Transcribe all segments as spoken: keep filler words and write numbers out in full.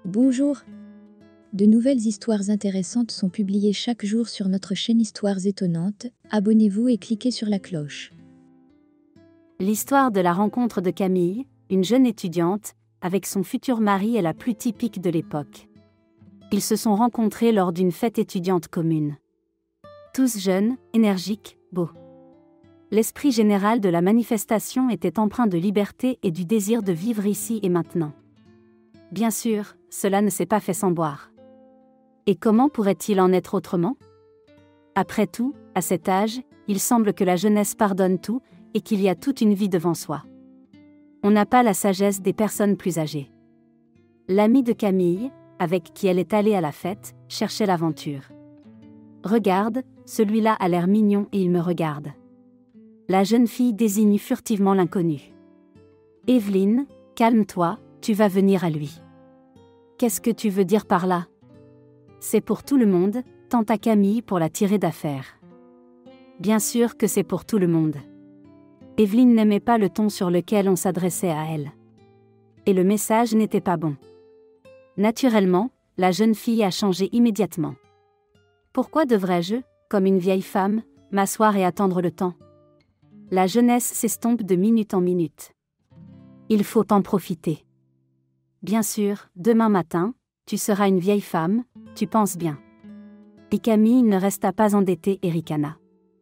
Bonjour. De nouvelles histoires intéressantes sont publiées chaque jour sur notre chaîne Histoires étonnantes. Abonnez-vous et cliquez sur la cloche. L'histoire de la rencontre de Camille, une jeune étudiante, avec son futur mari est la plus typique de l'époque. Ils se sont rencontrés lors d'une fête étudiante commune. Tous jeunes, énergiques, beaux. L'esprit général de la manifestation était empreint de liberté et du désir de vivre ici et maintenant. Bien sûr, cela ne s'est pas fait sans boire. Et comment pourrait-il en être autrement ? Après tout, à cet âge, il semble que la jeunesse pardonne tout, et qu'il y a toute une vie devant soi. On n'a pas la sagesse des personnes plus âgées. L'ami de Camille, avec qui elle est allée à la fête, cherchait l'aventure. « Regarde, celui-là a l'air mignon et il me regarde. » La jeune fille désigne furtivement l'inconnu. « Evelyne, calme-toi, tu vas venir à lui. » « Qu'est-ce que tu veux dire par là ? » ?»« C'est pour tout le monde, tenta Camille pour la tirer d'affaire. »« Bien sûr que c'est pour tout le monde. » Evelyne n'aimait pas le ton sur lequel on s'adressait à elle. Et le message n'était pas bon. Naturellement, la jeune fille a changé immédiatement. « Pourquoi devrais-je, comme une vieille femme, m'asseoir et attendre le temps ? La jeunesse s'estompe de minute en minute. Il faut en profiter. Bien sûr, demain matin, tu seras une vieille femme, tu penses bien. » Et Camille ne resta pas endettée et ricana.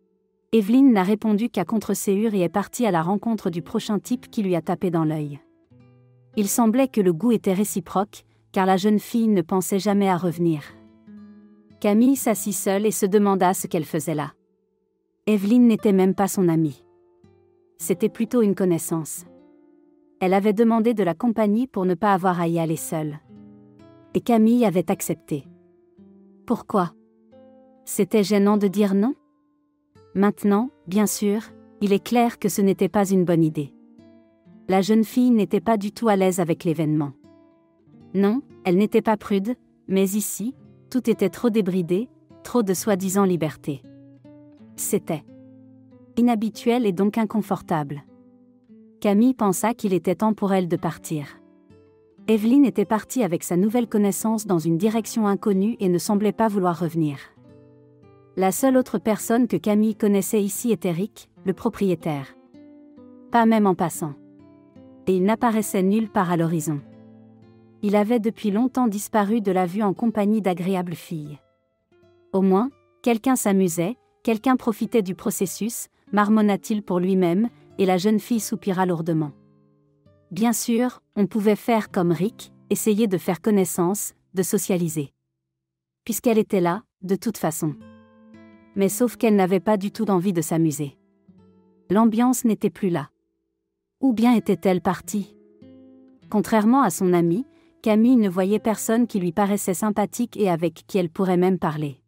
Evelyne n'a répondu qu'à contre-séhur et est partie à la rencontre du prochain type qui lui a tapé dans l'œil. Il semblait que le goût était réciproque, car la jeune fille ne pensait jamais à revenir. Camille s'assit seule et se demanda ce qu'elle faisait là. Evelyne n'était même pas son amie. C'était plutôt une connaissance. Elle avait demandé de la compagnie pour ne pas avoir à y aller seule. Et Camille avait accepté. Pourquoi ? C'était gênant de dire non ? Maintenant, bien sûr, il est clair que ce n'était pas une bonne idée. La jeune fille n'était pas du tout à l'aise avec l'événement. Non, elle n'était pas prude, mais ici, tout était trop débridé, trop de soi-disant liberté. C'était inhabituel et donc inconfortable. Camille pensa qu'il était temps pour elle de partir. Evelyne était partie avec sa nouvelle connaissance dans une direction inconnue et ne semblait pas vouloir revenir. La seule autre personne que Camille connaissait ici était Rick, le propriétaire. Pas même en passant. Et il n'apparaissait nulle part à l'horizon. Il avait depuis longtemps disparu de la vue en compagnie d'agréables filles. Au moins, quelqu'un s'amusait, quelqu'un profitait du processus, marmonna-t-il pour lui-même, et la jeune fille soupira lourdement. Bien sûr, on pouvait faire comme Rick, essayer de faire connaissance, de socialiser. Puisqu'elle était là, de toute façon. Mais sauf qu'elle n'avait pas du tout d'envie de s'amuser. L'ambiance n'était plus là. Ou bien était-elle partie ? Contrairement à son amie, Camille ne voyait personne qui lui paraissait sympathique et avec qui elle pourrait même parler.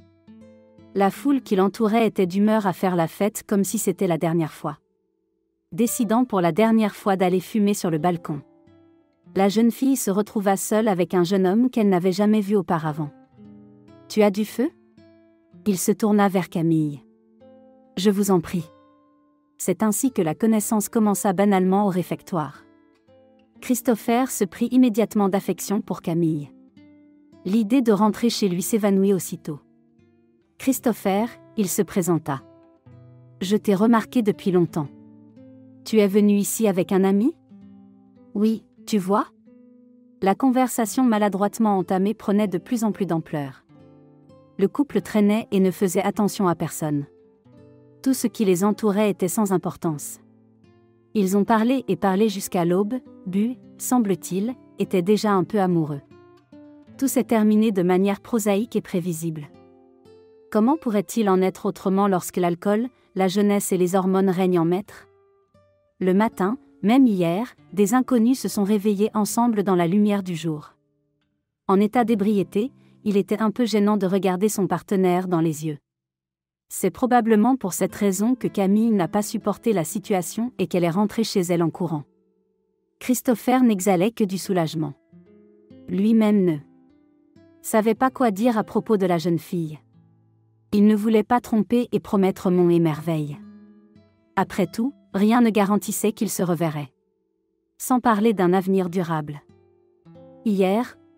La foule qui l'entourait était d'humeur à faire la fête comme si c'était la dernière fois. Décidant pour la dernière fois d'aller fumer sur le balcon. La jeune fille se retrouva seule avec un jeune homme qu'elle n'avait jamais vu auparavant. « Tu as du feu ? » Il se tourna vers Camille. « Je vous en prie. » C'est ainsi que la connaissance commença banalement au réfectoire. Christopher se prit immédiatement d'affection pour Camille. L'idée de rentrer chez lui s'évanouit aussitôt. « Christopher, » il se présenta. « Je t'ai remarqué depuis longtemps. Tu es venu ici avec un ami ? » ? « Oui, tu vois ? » La conversation maladroitement entamée prenait de plus en plus d'ampleur. Le couple traînait et ne faisait attention à personne. Tout ce qui les entourait était sans importance. Ils ont parlé et parlé jusqu'à l'aube, bu, semble-t-il, étaient déjà un peu amoureux. Tout s'est terminé de manière prosaïque et prévisible. Comment pourrait-il en être autrement lorsque l'alcool, la jeunesse et les hormones règnent en maître ? Le matin, même hier, des inconnus se sont réveillés ensemble dans la lumière du jour. En état d'ébriété, il était un peu gênant de regarder son partenaire dans les yeux. C'est probablement pour cette raison que Camille n'a pas supporté la situation et qu'elle est rentrée chez elle en courant. Christopher n'exhalait que du soulagement. Lui-même ne savait pas quoi dire à propos de la jeune fille. Il ne voulait pas tromper et promettre monts et merveilles. Après tout, rien ne garantissait qu'ils se reverraient. Sans parler d'un avenir durable. Hier,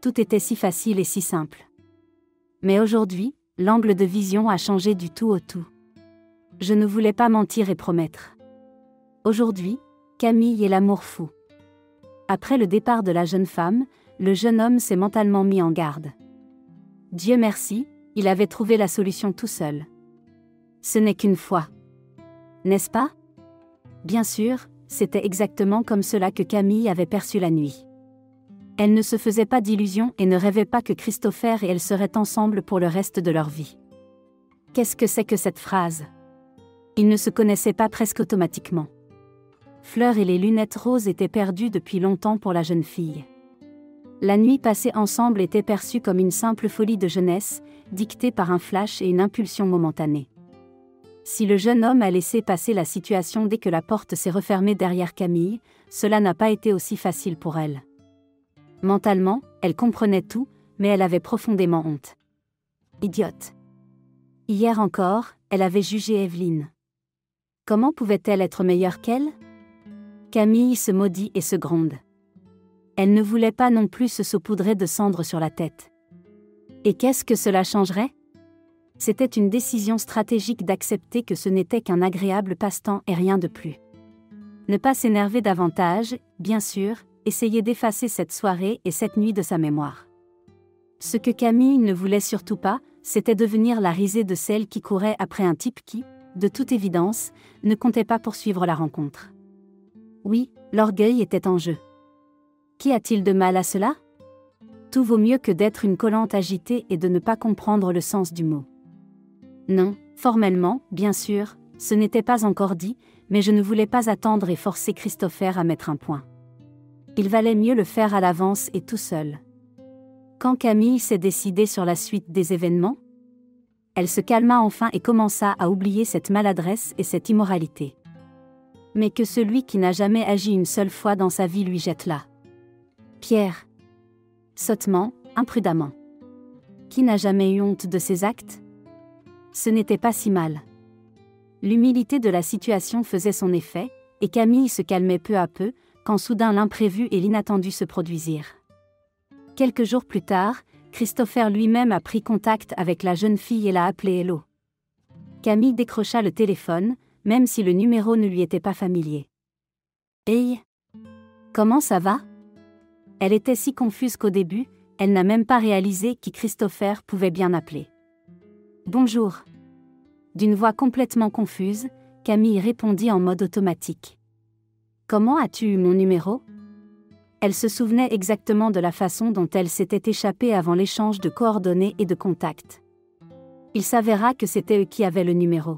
tout était si facile et si simple. Mais aujourd'hui, l'angle de vision a changé du tout au tout. Je ne voulais pas mentir et promettre. Aujourd'hui, Camille est l'amour fou. Après le départ de la jeune femme, le jeune homme s'est mentalement mis en garde. Dieu merci, il avait trouvé la solution tout seul. Ce n'est qu'une fois. N'est-ce pas? Bien sûr, c'était exactement comme cela que Camille avait perçu la nuit. Elle ne se faisait pas d'illusions et ne rêvait pas que Christopher et elle seraient ensemble pour le reste de leur vie. Qu'est-ce que c'est que cette phrase? Ils ne se connaissaient pas presque automatiquement. Fleur et les lunettes roses étaient perdues depuis longtemps pour la jeune fille. La nuit passée ensemble était perçue comme une simple folie de jeunesse, dictée par un flash et une impulsion momentanée. Si le jeune homme a laissé passer la situation dès que la porte s'est refermée derrière Camille, cela n'a pas été aussi facile pour elle. Mentalement, elle comprenait tout, mais elle avait profondément honte. Idiote. Hier encore, elle avait jugé Evelyne. Comment pouvait-elle être meilleure qu'elle? Camille se maudit et se gronde. Elle ne voulait pas non plus se saupoudrer de cendres sur la tête. Et qu'est-ce que cela changerait? C'était une décision stratégique d'accepter que ce n'était qu'un agréable passe-temps et rien de plus. Ne pas s'énerver davantage, bien sûr, essayer d'effacer cette soirée et cette nuit de sa mémoire. Ce que Camille ne voulait surtout pas, c'était devenir la risée de celle qui courait après un type qui, de toute évidence, ne comptait pas poursuivre la rencontre. Oui, l'orgueil était en jeu. Qu'y a-t-il de mal à cela? Tout vaut mieux que d'être une collante agitée et de ne pas comprendre le sens du mot. Non, formellement, bien sûr, ce n'était pas encore dit, mais je ne voulais pas attendre et forcer Christopher à mettre un point. Il valait mieux le faire à l'avance et tout seul. Quand Camille s'est décidée sur la suite des événements, elle se calma enfin et commença à oublier cette maladresse et cette immoralité. Mais que celui qui n'a jamais agi une seule fois dans sa vie lui jette là. Pierre. Sottement, imprudemment. Qui n'a jamais eu honte de ses actes? Ce n'était pas si mal. L'humilité de la situation faisait son effet, et Camille se calmait peu à peu, quand soudain l'imprévu et l'inattendu se produisirent. Quelques jours plus tard, Christopher lui-même a pris contact avec la jeune fille et l'a appelée Hello. Camille décrocha le téléphone, même si le numéro ne lui était pas familier. Hey! Comment ça va? Elle était si confuse qu'au début, elle n'a même pas réalisé qui Christopher pouvait bien appeler. Bonjour. D'une voix complètement confuse, Camille répondit en mode automatique. Comment as-tu eu mon numéro? Elle se souvenait exactement de la façon dont elle s'était échappée avant l'échange de coordonnées et de contacts. Il s'avéra que c'était eux qui avaient le numéro.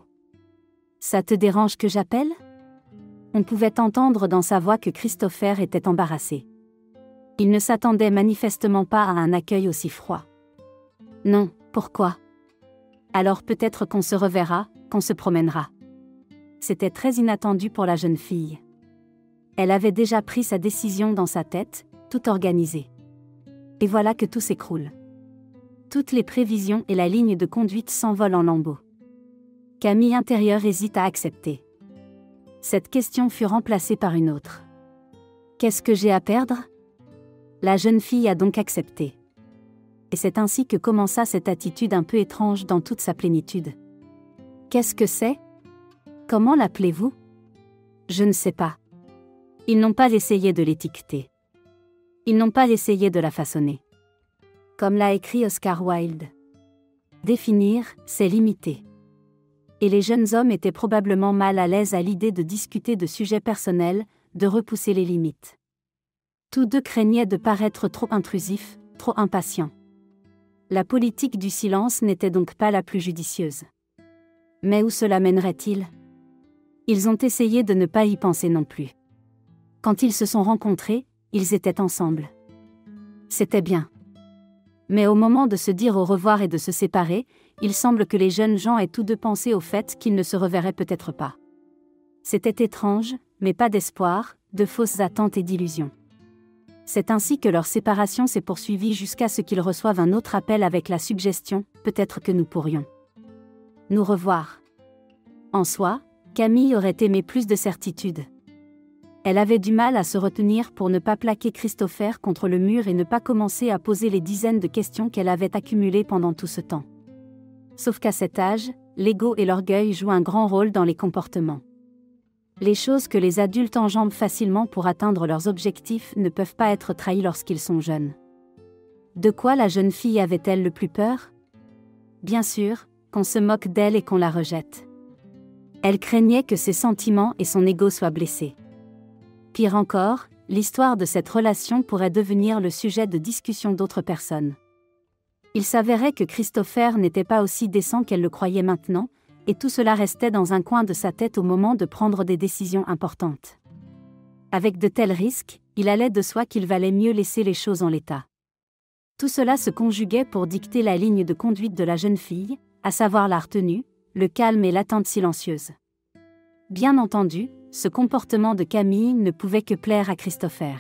Ça te dérange que j'appelle? On pouvait entendre dans sa voix que Christopher était embarrassé. Il ne s'attendait manifestement pas à un accueil aussi froid. Non, pourquoi? Alors peut-être qu'on se reverra, qu'on se promènera. C'était très inattendu pour la jeune fille. Elle avait déjà pris sa décision dans sa tête, tout organisé. Et voilà que tout s'écroule. Toutes les prévisions et la ligne de conduite s'envolent en lambeaux. Camille intérieure hésite à accepter. Cette question fut remplacée par une autre. Qu'est-ce que j'ai à perdre? La jeune fille a donc accepté. Et c'est ainsi que commença cette attitude un peu étrange dans toute sa plénitude. Qu'est-ce que c'est? Comment l'appelez-vous? Je ne sais pas. Ils n'ont pas essayé de l'étiqueter. Ils n'ont pas essayé de la façonner. Comme l'a écrit Oscar Wilde. Définir, c'est limiter. Et les jeunes hommes étaient probablement mal à l'aise à l'idée de discuter de sujets personnels, de repousser les limites. Tous deux craignaient de paraître trop intrusifs, trop impatients. La politique du silence n'était donc pas la plus judicieuse. Mais où cela mènerait-il? Ils ont essayé de ne pas y penser non plus. Quand ils se sont rencontrés, ils étaient ensemble. C'était bien. Mais au moment de se dire au revoir et de se séparer, il semble que les jeunes gens aient tous deux pensé au fait qu'ils ne se reverraient peut-être pas. C'était étrange, mais pas d'espoir, de fausses attentes et d'illusions. C'est ainsi que leur séparation s'est poursuivie jusqu'à ce qu'ils reçoivent un autre appel avec la suggestion « peut-être que nous pourrions nous revoir ». En soi, Camille aurait aimé plus de certitude. Elle avait du mal à se retenir pour ne pas plaquer Christopher contre le mur et ne pas commencer à poser les dizaines de questions qu'elle avait accumulées pendant tout ce temps. Sauf qu'à cet âge, l'ego et l'orgueil jouent un grand rôle dans les comportements. Les choses que les adultes enjambent facilement pour atteindre leurs objectifs ne peuvent pas être trahies lorsqu'ils sont jeunes. De quoi la jeune fille avait-elle le plus peur ? Bien sûr, qu'on se moque d'elle et qu'on la rejette. Elle craignait que ses sentiments et son ego soient blessés. Pire encore, l'histoire de cette relation pourrait devenir le sujet de discussion d'autres personnes. Il s'avérait que Christopher n'était pas aussi décent qu'elle le croyait maintenant, et tout cela restait dans un coin de sa tête au moment de prendre des décisions importantes. Avec de tels risques, il allait de soi qu'il valait mieux laisser les choses en l'état. Tout cela se conjuguait pour dicter la ligne de conduite de la jeune fille, à savoir la retenue, le calme et l'attente silencieuse. Bien entendu, ce comportement de Camille ne pouvait que plaire à Christopher.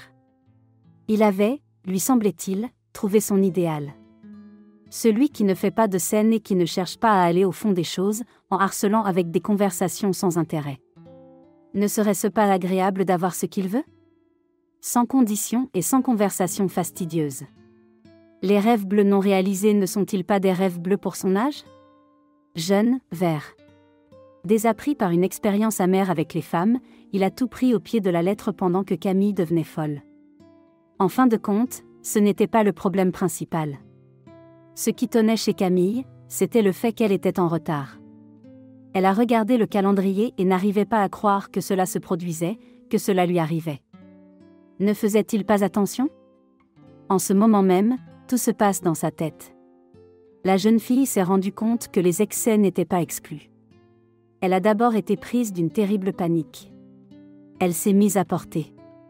Il avait, lui semblait-il, trouvé son idéal. Celui qui ne fait pas de scène et qui ne cherche pas à aller au fond des choses, en harcelant avec des conversations sans intérêt. Ne serait-ce pas agréable d'avoir ce qu'il veut ? Sans condition et sans conversation fastidieuse. Les rêves bleus non réalisés ne sont-ils pas des rêves bleus pour son âge ? Jeune, vert. Désappris par une expérience amère avec les femmes, il a tout pris au pied de la lettre pendant que Camille devenait folle. En fin de compte, ce n'était pas le problème principal. Ce qui tonnait chez Camille, c'était le fait qu'elle était en retard. Elle a regardé le calendrier et n'arrivait pas à croire que cela se produisait, que cela lui arrivait. Ne faisait-il pas attention ? En ce moment même, tout se passe dans sa tête. La jeune fille s'est rendue compte que les excès n'étaient pas exclus. Elle a d'abord été prise d'une terrible panique. Elle s'est mise à porter.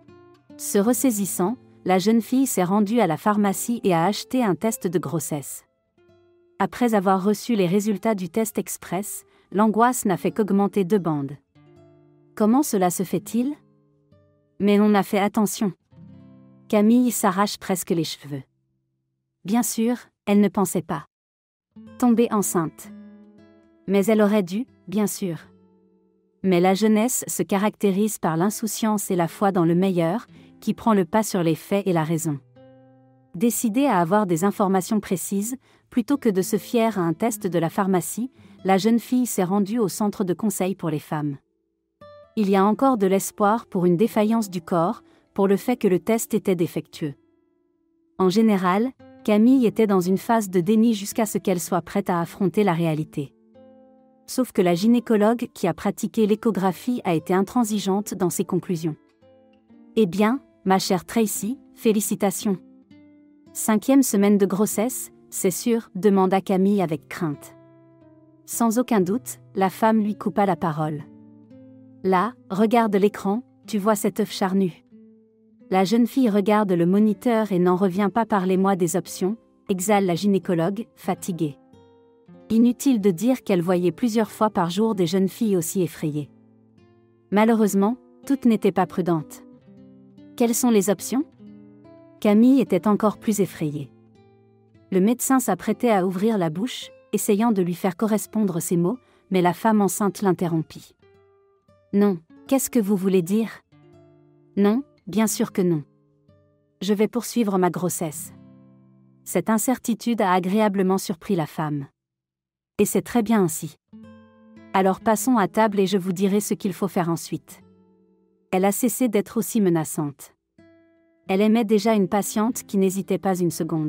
Se ressaisissant, la jeune fille s'est rendue à la pharmacie et a acheté un test de grossesse. Après avoir reçu les résultats du test express, l'angoisse n'a fait qu'augmenter de bandes. Comment cela se fait-il ? Mais on a fait attention. Camille s'arrache presque les cheveux. Bien sûr, elle ne pensait pas tomber enceinte. Mais elle aurait dû, bien sûr. Mais la jeunesse se caractérise par l'insouciance et la foi dans le meilleur, qui prend le pas sur les faits et la raison. Décidée à avoir des informations précises, plutôt que de se fier à un test de la pharmacie, la jeune fille s'est rendue au centre de conseil pour les femmes. Il y a encore de l'espoir pour une défaillance du corps, pour le fait que le test était défectueux. En général, Camille était dans une phase de déni jusqu'à ce qu'elle soit prête à affronter la réalité. Sauf que la gynécologue qui a pratiqué l'échographie a été intransigeante dans ses conclusions. Eh bien, ma chère Tracy, félicitations. Cinquième semaine de grossesse, c'est sûr, demanda Camille avec crainte. Sans aucun doute, la femme lui coupa la parole. Là, regarde l'écran, tu vois cet œuf charnu. La jeune fille regarde le moniteur et n'en revient pas. Parlez-moi des options, exhale la gynécologue, fatiguée. Inutile de dire qu'elle voyait plusieurs fois par jour des jeunes filles aussi effrayées. Malheureusement, toutes n'étaient pas prudentes. Quelles sont les options ? Camille était encore plus effrayée. Le médecin s'apprêtait à ouvrir la bouche, essayant de lui faire correspondre ces mots, mais la femme enceinte l'interrompit. Non, qu'est-ce que vous voulez dire ? Non, bien sûr que non. Je vais poursuivre ma grossesse. Cette incertitude a agréablement surpris la femme. Et c'est très bien ainsi. Alors passons à table et je vous dirai ce qu'il faut faire ensuite. Elle a cessé d'être aussi menaçante. Elle aimait déjà une patiente qui n'hésitait pas une seconde.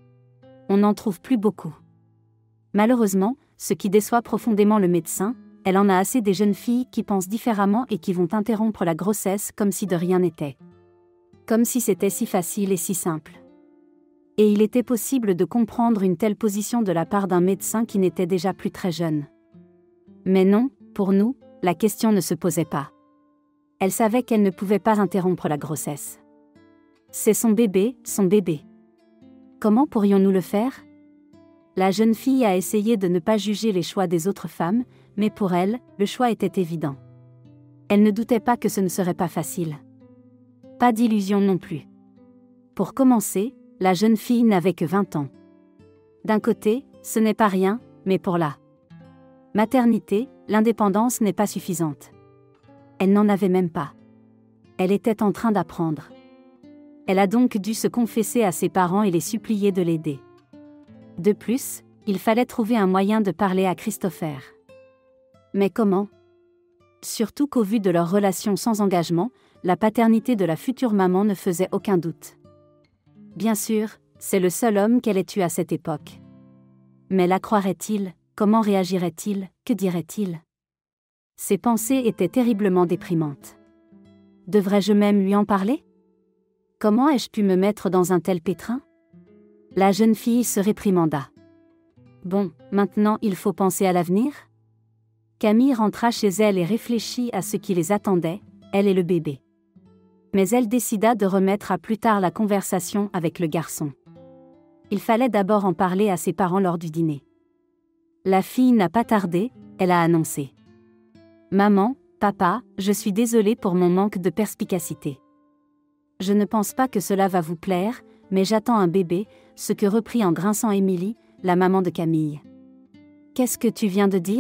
On n'en trouve plus beaucoup. Malheureusement, ce qui déçoit profondément le médecin, elle en a assez des jeunes filles qui pensent différemment et qui vont interrompre la grossesse comme si de rien n'était. Comme si c'était si facile et si simple. Et il était possible de comprendre une telle position de la part d'un médecin qui n'était déjà plus très jeune. Mais non, pour nous, la question ne se posait pas. Elle savait qu'elle ne pouvait pas interrompre la grossesse. C'est son bébé, son bébé. Comment pourrions-nous le faire ? La jeune fille a essayé de ne pas juger les choix des autres femmes, mais pour elle, le choix était évident. Elle ne doutait pas que ce ne serait pas facile. Pas d'illusion non plus. Pour commencer, la jeune fille n'avait que vingt ans. D'un côté, ce n'est pas rien, mais pour la maternité, l'indépendance n'est pas suffisante. Elle n'en avait même pas. Elle était en train d'apprendre. Elle a donc dû se confesser à ses parents et les supplier de l'aider. De plus, il fallait trouver un moyen de parler à Christopher. Mais comment ? Surtout qu'au vu de leur relation sans engagement, la paternité de la future maman ne faisait aucun doute. Bien sûr, c'est le seul homme qu'elle ait eu à cette époque. Mais la croirait-il ? Comment réagirait-il ? Que dirait-il ? Ses pensées étaient terriblement déprimantes. Devrais-je même lui en parler ? Comment ai-je pu me mettre dans un tel pétrin ? La jeune fille se réprimanda. Bon, maintenant il faut penser à l'avenir ? Camille rentra chez elle et réfléchit à ce qui les attendait, elle et le bébé. Mais elle décida de remettre à plus tard la conversation avec le garçon. Il fallait d'abord en parler à ses parents lors du dîner. La fille n'a pas tardé, elle a annoncé. « Maman, papa, je suis désolée pour mon manque de perspicacité. Je ne pense pas que cela va vous plaire, mais j'attends un bébé, ce que reprit en grinçant Émilie, la maman de Camille. Qu'est-ce que tu viens de dire ?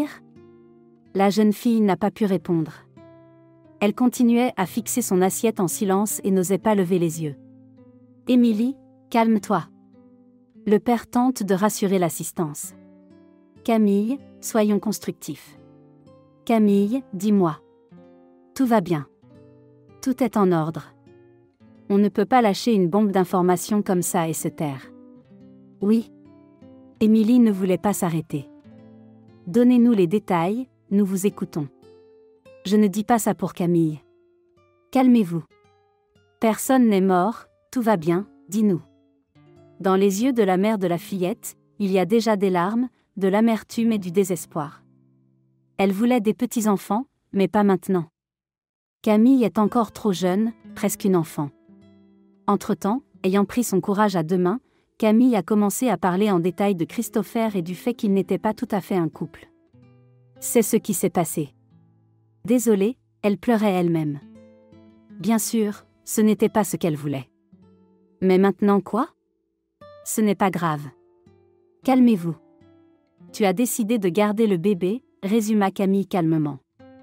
La jeune fille n'a pas pu répondre. Elle continuait à fixer son assiette en silence et n'osait pas lever les yeux. Émilie, calme-toi. Le père tente de rassurer l'assistance. Camille, soyons constructifs. Camille, dis-moi. Tout va bien. Tout est en ordre. On ne peut pas lâcher une bombe d'informations comme ça et se taire. Oui. Émilie ne voulait pas s'arrêter. Donnez-nous les détails, nous vous écoutons. Je ne dis pas ça pour Camille. Calmez-vous. Personne n'est mort, tout va bien, dis-nous. Dans les yeux de la mère de la fillette, il y a déjà des larmes, de l'amertume et du désespoir. Elle voulait des petits-enfants, mais pas maintenant. Camille est encore trop jeune, presque une enfant. Entre-temps, ayant pris son courage à deux mains, Camille a commencé à parler en détail de Christopher et du fait qu'il n'était pas tout à fait un couple. C'est ce qui s'est passé. Désolée, elle pleurait elle-même. Bien sûr, ce n'était pas ce qu'elle voulait. Mais maintenant quoi ? Ce n'est pas grave. Calmez-vous. Tu as décidé de garder le bébé, résuma Camille calmement.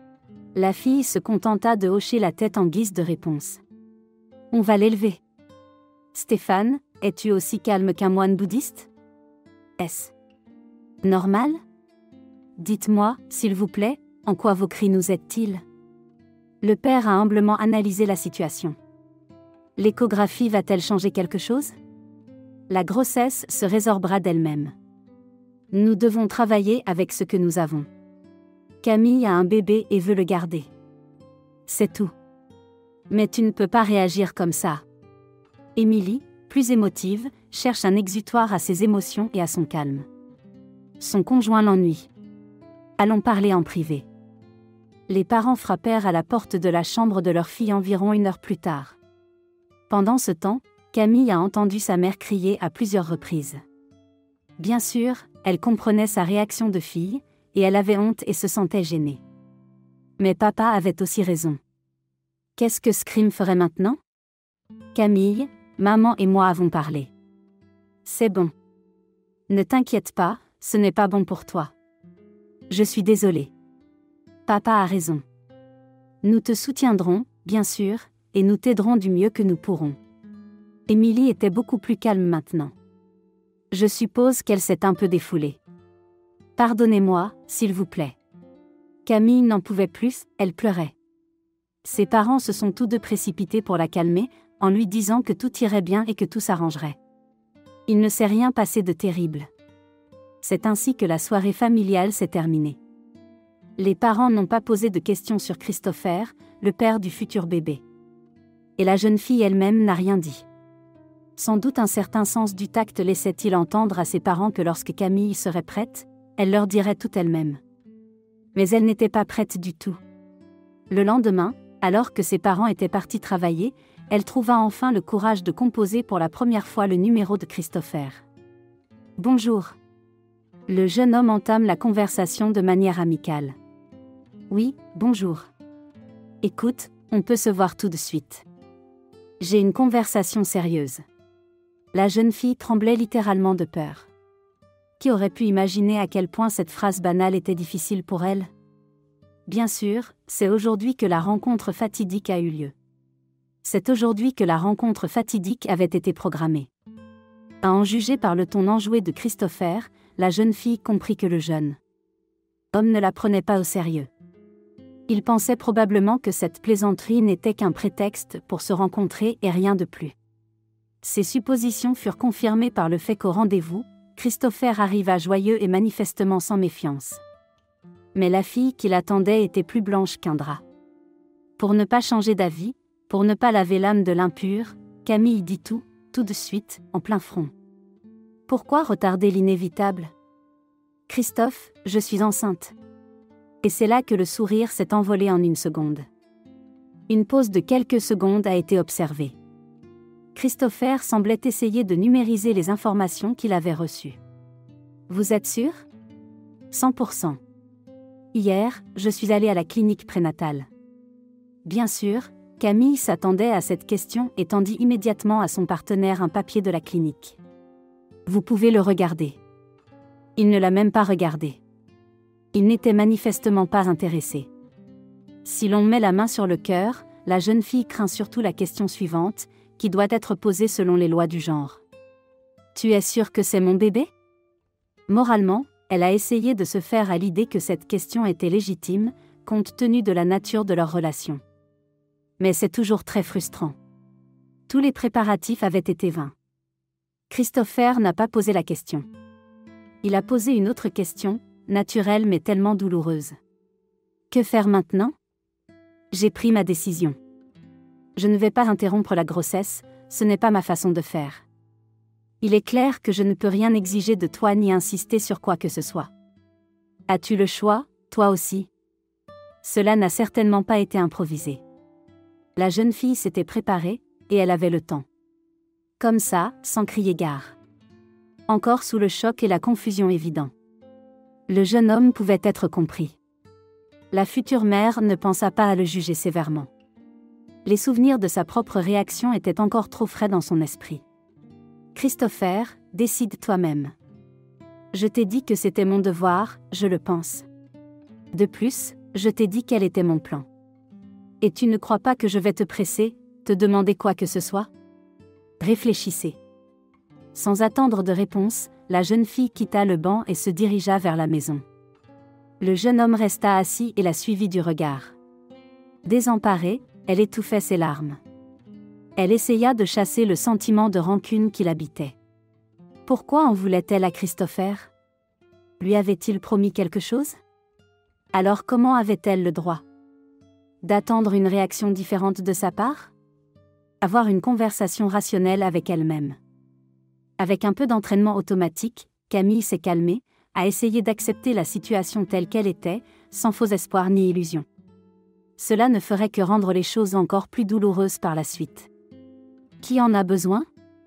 La fille se contenta de hocher la tête en guise de réponse. On va l'élever. Stéphane, es-tu aussi calme qu'un moine bouddhiste ? Est-ce normal ? Dites-moi, s'il vous plaît, en quoi vos cris nous aident-ils ? Le père a humblement analysé la situation. L'échographie va-t-elle changer quelque chose ? La grossesse se résorbera d'elle-même. Nous devons travailler avec ce que nous avons. Camille a un bébé et veut le garder. C'est tout. Mais tu ne peux pas réagir comme ça. Émilie, plus émotive, cherche un exutoire à ses émotions et à son calme. Son conjoint l'ennuie. Allons parler en privé. Les parents frappèrent à la porte de la chambre de leur fille environ une heure plus tard. Pendant ce temps, Camille a entendu sa mère crier à plusieurs reprises. Bien sûr, elle comprenait sa réaction de fille, et elle avait honte et se sentait gênée. Mais papa avait aussi raison. Qu'est-ce que Scream ferait maintenant ? Camille, maman et moi avons parlé. C'est bon. Ne t'inquiète pas, ce n'est pas bon pour toi. Je suis désolée. Papa a raison. Nous te soutiendrons, bien sûr, et nous t'aiderons du mieux que nous pourrons. Émilie était beaucoup plus calme maintenant. Je suppose qu'elle s'est un peu défoulée. Pardonnez-moi, s'il vous plaît. Camille n'en pouvait plus, elle pleurait. Ses parents se sont tous deux précipités pour la calmer, en lui disant que tout irait bien et que tout s'arrangerait. Il ne s'est rien passé de terrible. C'est ainsi que la soirée familiale s'est terminée. Les parents n'ont pas posé de questions sur Christopher, le père du futur bébé. Et la jeune fille elle-même n'a rien dit. Sans doute un certain sens du tact laissait-il entendre à ses parents que lorsque Camille serait prête, elle leur dirait tout elle-même. Mais elle n'était pas prête du tout. Le lendemain, alors que ses parents étaient partis travailler, elle trouva enfin le courage de composer pour la première fois le numéro de Christopher. « Bonjour. » Le jeune homme entame la conversation de manière amicale. « Oui, bonjour. Écoute, on peut se voir tout de suite. J'ai une conversation sérieuse. » La jeune fille tremblait littéralement de peur. Qui aurait pu imaginer à quel point cette phrase banale était difficile pour elle ? Bien sûr, c'est aujourd'hui que la rencontre fatidique a eu lieu. C'est aujourd'hui que la rencontre fatidique avait été programmée. À en juger par le ton enjoué de Christopher, la jeune fille comprit que le jeune homme ne la prenait pas au sérieux. Il pensait probablement que cette plaisanterie n'était qu'un prétexte pour se rencontrer et rien de plus. Ces suppositions furent confirmées par le fait qu'au rendez-vous, Christopher arriva joyeux et manifestement sans méfiance. Mais la fille qui l'attendait était plus blanche qu'un drap. Pour ne pas changer d'avis, pour ne pas laver l'âme de l'impur, Camille dit tout, tout de suite, en plein front. Pourquoi retarder l'inévitable ? Christophe, je suis enceinte. Et c'est là que le sourire s'est envolé en une seconde. Une pause de quelques secondes a été observée. Christopher semblait essayer de numériser les informations qu'il avait reçues. Vous êtes sûr ? cent pour cent. Hier, je suis allée à la clinique prénatale. Bien sûr, Camille s'attendait à cette question et tendit immédiatement à son partenaire un papier de la clinique. Vous pouvez le regarder. Il ne l'a même pas regardé. Il n'était manifestement pas intéressé. Si l'on met la main sur le cœur, la jeune fille craint surtout la question suivante, qui doit être posée selon les lois du genre. Tu es sûr que c'est mon bébé ? Moralement, elle a essayé de se faire à l'idée que cette question était légitime, compte tenu de la nature de leur relation. Mais c'est toujours très frustrant. Tous les préparatifs avaient été vains. Christopher n'a pas posé la question. Il a posé une autre question, naturelle mais tellement douloureuse. Que faire maintenant ? J'ai pris ma décision. Je ne vais pas interrompre la grossesse, ce n'est pas ma façon de faire. Il est clair que je ne peux rien exiger de toi ni insister sur quoi que ce soit. As-tu le choix, toi aussi ? Cela n'a certainement pas été improvisé. La jeune fille s'était préparée, et elle avait le temps. Comme ça, sans crier gare. Encore sous le choc et la confusion évidents. Le jeune homme pouvait être compris. La future mère ne pensa pas à le juger sévèrement. Les souvenirs de sa propre réaction étaient encore trop frais dans son esprit. Christopher, décide toi-même. Je t'ai dit que c'était mon devoir, je le pense. De plus, je t'ai dit quel était mon plan. Et tu ne crois pas que je vais te presser, te demander quoi que ce soit ? Réfléchissez. Sans attendre de réponse, la jeune fille quitta le banc et se dirigea vers la maison. Le jeune homme resta assis et la suivit du regard. Désemparée, elle étouffait ses larmes. Elle essaya de chasser le sentiment de rancune qui l'habitait. Pourquoi en voulait-elle à Christopher ? Lui avait-il promis quelque chose ? Alors comment avait-elle le droit ? D'attendre une réaction différente de sa part ? Avoir une conversation rationnelle avec elle-même. Avec un peu d'entraînement automatique, Camille s'est calmée, a essayé d'accepter la situation telle qu'elle était, sans faux espoir ni illusion. Cela ne ferait que rendre les choses encore plus douloureuses par la suite. Qui en a besoin ?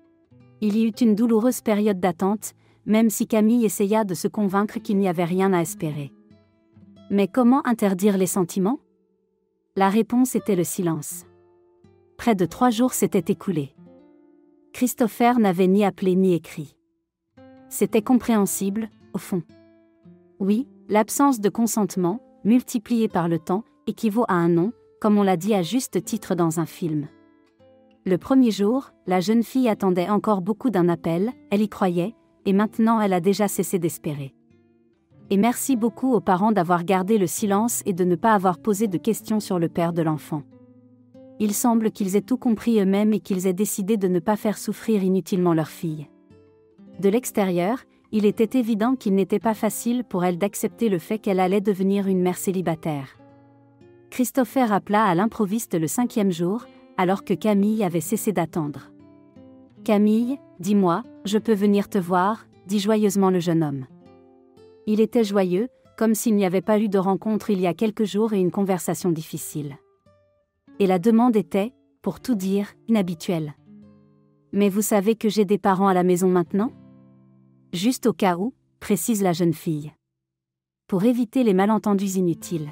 Il y eut une douloureuse période d'attente, même si Camille essaya de se convaincre qu'il n'y avait rien à espérer. Mais comment interdire les sentiments ? La réponse était le silence. Près de trois jours s'étaient écoulés. Christopher n'avait ni appelé ni écrit. C'était compréhensible, au fond. Oui, l'absence de consentement, multipliée par le temps, équivaut à un non, comme on l'a dit à juste titre dans un film. Le premier jour, la jeune fille attendait encore beaucoup d'un appel, elle y croyait, et maintenant elle a déjà cessé d'espérer. Et merci beaucoup aux parents d'avoir gardé le silence et de ne pas avoir posé de questions sur le père de l'enfant. Il semble qu'ils aient tout compris eux-mêmes et qu'ils aient décidé de ne pas faire souffrir inutilement leur fille. De l'extérieur, il était évident qu'il n'était pas facile pour elle d'accepter le fait qu'elle allait devenir une mère célibataire. Christopher appela à l'improviste le cinquième jour, alors que Camille avait cessé d'attendre. « Camille, dis-moi, je peux venir te voir » dit joyeusement le jeune homme. Il était joyeux, comme s'il n'y avait pas eu de rencontre il y a quelques jours et une conversation difficile. Et la demande était, pour tout dire, inhabituelle. « Mais vous savez que j'ai des parents à la maison maintenant ? » Juste au cas où, précise la jeune fille. Pour éviter les malentendus inutiles.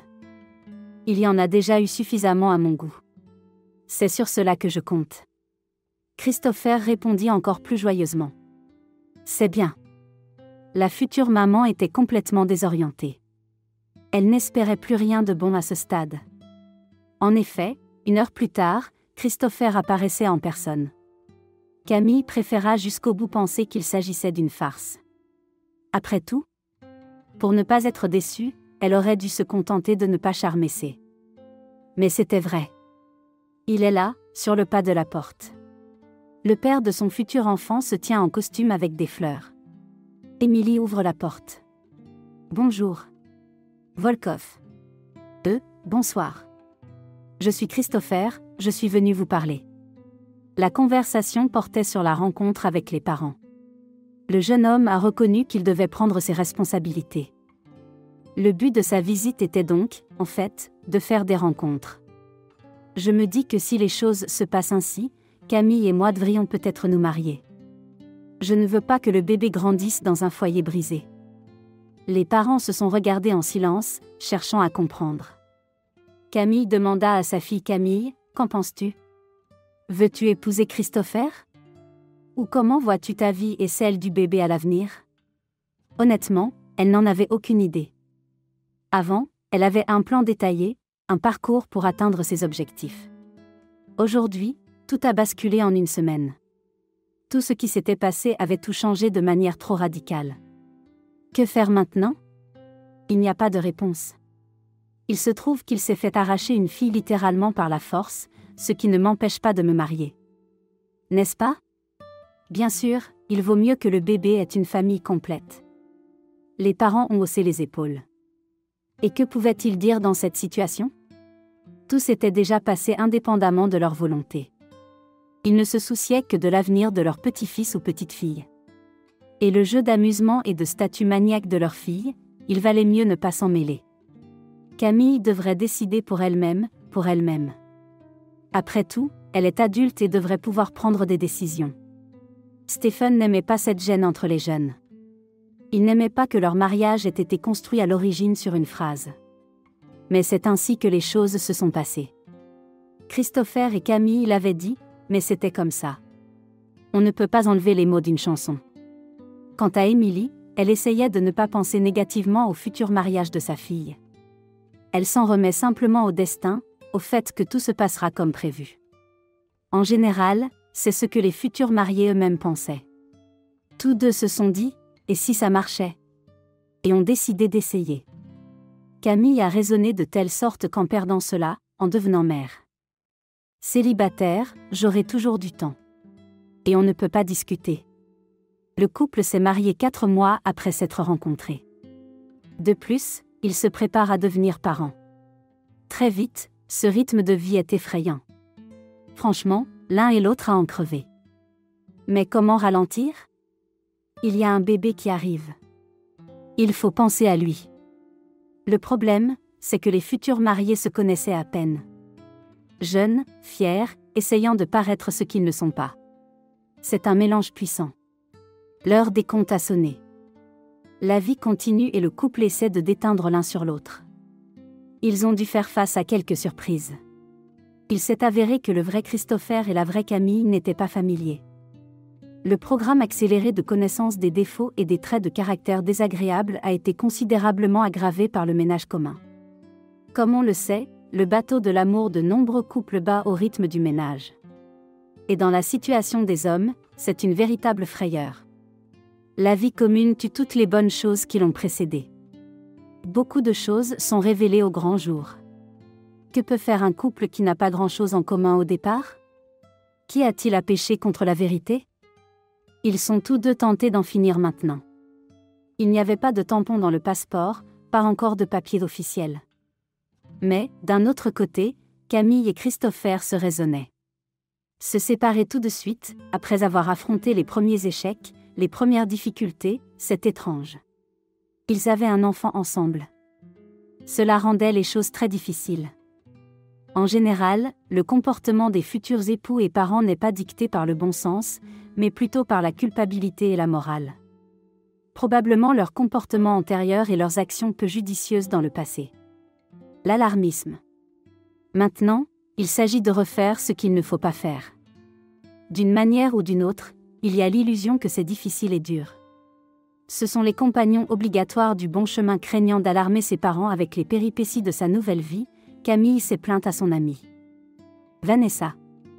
Il y en a déjà eu suffisamment à mon goût. C'est sur cela que je compte. Christopher répondit encore plus joyeusement. C'est bien. La future maman était complètement désorientée. Elle n'espérait plus rien de bon à ce stade. En effet, une heure plus tard, Christopher apparaissait en personne. Camille préféra jusqu'au bout penser qu'il s'agissait d'une farce. Après tout, pour ne pas être déçue, elle aurait dû se contenter de ne pas charmer ses. Mais c'était vrai. Il est là, sur le pas de la porte. Le père de son futur enfant se tient en costume avec des fleurs. Émilie ouvre la porte. Bonjour. Volkov. Euh, bonsoir. Je suis Christopher, je suis venu vous parler. La conversation portait sur la rencontre avec les parents. Le jeune homme a reconnu qu'il devait prendre ses responsabilités. Le but de sa visite était donc, en fait, de faire des rencontres. Je me dis que si les choses se passent ainsi, Camille et moi devrions peut-être nous marier. Je ne veux pas que le bébé grandisse dans un foyer brisé. Les parents se sont regardés en silence, cherchant à comprendre. Camille demanda à sa fille Camille, « Qu'en penses-tu ? Veux-tu épouser Christopher ? Ou comment vois-tu ta vie et celle du bébé à l'avenir ?» Honnêtement, elle n'en avait aucune idée. Avant, elle avait un plan détaillé, un parcours pour atteindre ses objectifs. Aujourd'hui, tout a basculé en une semaine. Tout ce qui s'était passé avait tout changé de manière trop radicale. Que faire maintenant ? Il n'y a pas de réponse. Il se trouve qu'il s'est fait arracher une fille littéralement par la force, ce qui ne m'empêche pas de me marier. N'est-ce pas ? Bien sûr, il vaut mieux que le bébé ait une famille complète. Les parents ont haussé les épaules. Et que pouvaient-ils dire dans cette situation ? Tout s'était déjà passé indépendamment de leur volonté. Ils ne se souciaient que de l'avenir de leur petit-fils ou petite-fille. Et le jeu d'amusement et de statut maniaque de leur fille, il valait mieux ne pas s'en mêler. Camille devrait décider pour elle-même, pour elle-même. Après tout, elle est adulte et devrait pouvoir prendre des décisions. Stephen n'aimait pas cette gêne entre les jeunes. Il n'aimait pas que leur mariage ait été construit à l'origine sur une phrase. Mais c'est ainsi que les choses se sont passées. Christopher et Camille l'avaient dit, mais c'était comme ça. On ne peut pas enlever les mots d'une chanson. Quant à Émilie, elle essayait de ne pas penser négativement au futur mariage de sa fille. Elle s'en remet simplement au destin, au fait que tout se passera comme prévu. En général, c'est ce que les futurs mariés eux-mêmes pensaient. Tous deux se sont dit, et si ça marchait ? Et ont décidé d'essayer. Camille a raisonné de telle sorte qu'en perdant cela, en devenant mère. Célibataire, j'aurai toujours du temps. Et on ne peut pas discuter. Le couple s'est marié quatre mois après s'être rencontré. De plus, il se prépare à devenir parent. Très vite, ce rythme de vie est effrayant. Franchement, l'un et l'autre à en crever. Mais comment ralentir ? Il y a un bébé qui arrive. Il faut penser à lui. Le problème, c'est que les futurs mariés se connaissaient à peine. Jeunes, fiers, essayant de paraître ce qu'ils ne sont pas. C'est un mélange puissant. L'heure des comptes a sonné. La vie continue et le couple essaie de déteindre l'un sur l'autre. Ils ont dû faire face à quelques surprises. Il s'est avéré que le vrai Christopher et la vraie Camille n'étaient pas familiers. Le programme accéléré de connaissance des défauts et des traits de caractère désagréables a été considérablement aggravé par le ménage commun. Comme on le sait, le bateau de l'amour de nombreux couples bat au rythme du ménage. Et dans la situation des hommes, c'est une véritable frayeur. La vie commune tue toutes les bonnes choses qui l'ont précédée. Beaucoup de choses sont révélées au grand jour. Que peut faire un couple qui n'a pas grand-chose en commun au départ ? Qui a-t-il à pécher contre la vérité ? Ils sont tous deux tentés d'en finir maintenant. Il n'y avait pas de tampon dans le passeport, pas encore de papier officiel. Mais, d'un autre côté, Camille et Christopher se raisonnaient. Se séparer tout de suite, après avoir affronté les premiers échecs, les premières difficultés, c'est étrange. Ils avaient un enfant ensemble. Cela rendait les choses très difficiles. En général, le comportement des futurs époux et parents n'est pas dicté par le bon sens, mais plutôt par la culpabilité et la morale. Probablement leur comportement antérieur et leurs actions peu judicieuses dans le passé. L'alarmisme. Maintenant, il s'agit de refaire ce qu'il ne faut pas faire. D'une manière ou d'une autre, il y a l'illusion que c'est difficile et dur. Ce sont les compagnons obligatoires du bon chemin craignant d'alarmer ses parents avec les péripéties de sa nouvelle vie. Camille s'est plainte à son amie Vanessa.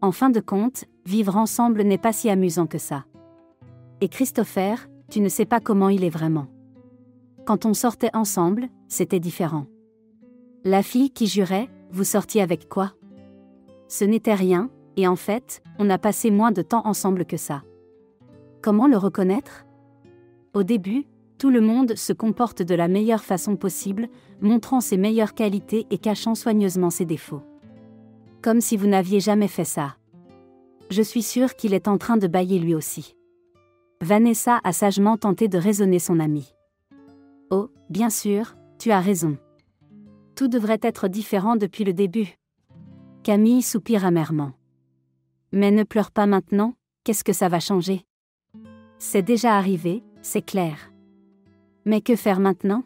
En fin de compte, vivre ensemble n'est pas si amusant que ça. Et Christopher, tu ne sais pas comment il est vraiment. Quand on sortait ensemble, c'était différent. La fille qui jurait, vous sortiez avec quoi? Ce n'était rien, et en fait, on a passé moins de temps ensemble que ça. Comment le reconnaître? Au début, tout le monde se comporte de la meilleure façon possible, montrant ses meilleures qualités et cachant soigneusement ses défauts. Comme si vous n'aviez jamais fait ça. Je suis sûre qu'il est en train de bâiller lui aussi. Vanessa a sagement tenté de raisonner son amie. Oh, bien sûr, tu as raison. Tout devrait être différent depuis le début. Camille soupire amèrement. Mais ne pleure pas maintenant, qu'est-ce que ça va changer? C'est déjà arrivé, c'est clair. Mais que faire maintenant?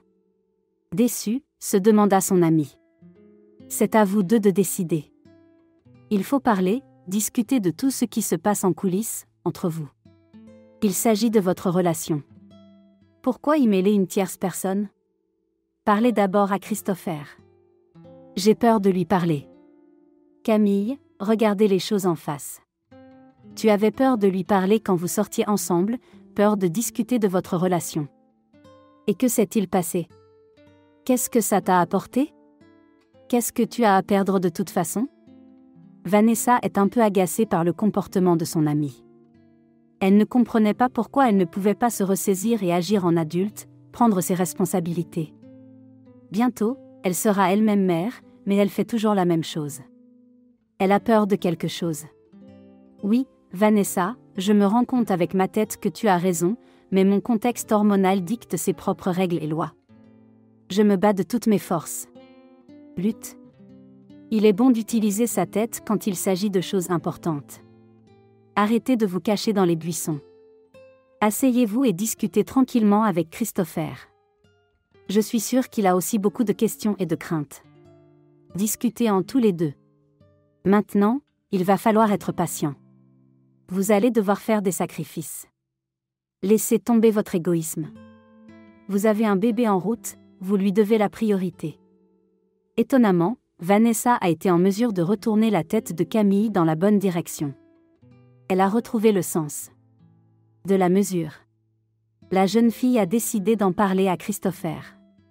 Déçu, se demanda son ami. C'est à vous deux de décider. Il faut parler, discuter de tout ce qui se passe en coulisses, entre vous. Il s'agit de votre relation. Pourquoi y mêler une tierce personne? Parlez d'abord à Christopher. J'ai peur de lui parler. Camille, regardez les choses en face. Tu avais peur de lui parler quand vous sortiez ensemble, peur de discuter de votre relation. Et que s'est-il passé? Qu'est-ce que ça t'a apporté? Qu'est-ce que tu as à perdre de toute façon? Vanessa est un peu agacée par le comportement de son amie. Elle ne comprenait pas pourquoi elle ne pouvait pas se ressaisir et agir en adulte, prendre ses responsabilités. Bientôt, elle sera elle-même mère, mais elle fait toujours la même chose. Elle a peur de quelque chose. Oui, Vanessa, je me rends compte avec ma tête que tu as raison, mais mon contexte hormonal dicte ses propres règles et lois. Je me bats de toutes mes forces. Lutte. Il est bon d'utiliser sa tête quand il s'agit de choses importantes. Arrêtez de vous cacher dans les buissons. Asseyez-vous et discutez tranquillement avec Christopher. Je suis sûre qu'il a aussi beaucoup de questions et de craintes. Discutez en tous les deux. Maintenant, il va falloir être patient. Vous allez devoir faire des sacrifices. Laissez tomber votre égoïsme. Vous avez un bébé en route, vous lui devez la priorité. Étonnamment, Vanessa a été en mesure de retourner la tête de Camille dans la bonne direction. Elle a retrouvé le sens de la mesure. La jeune fille a décidé d'en parler à Christopher.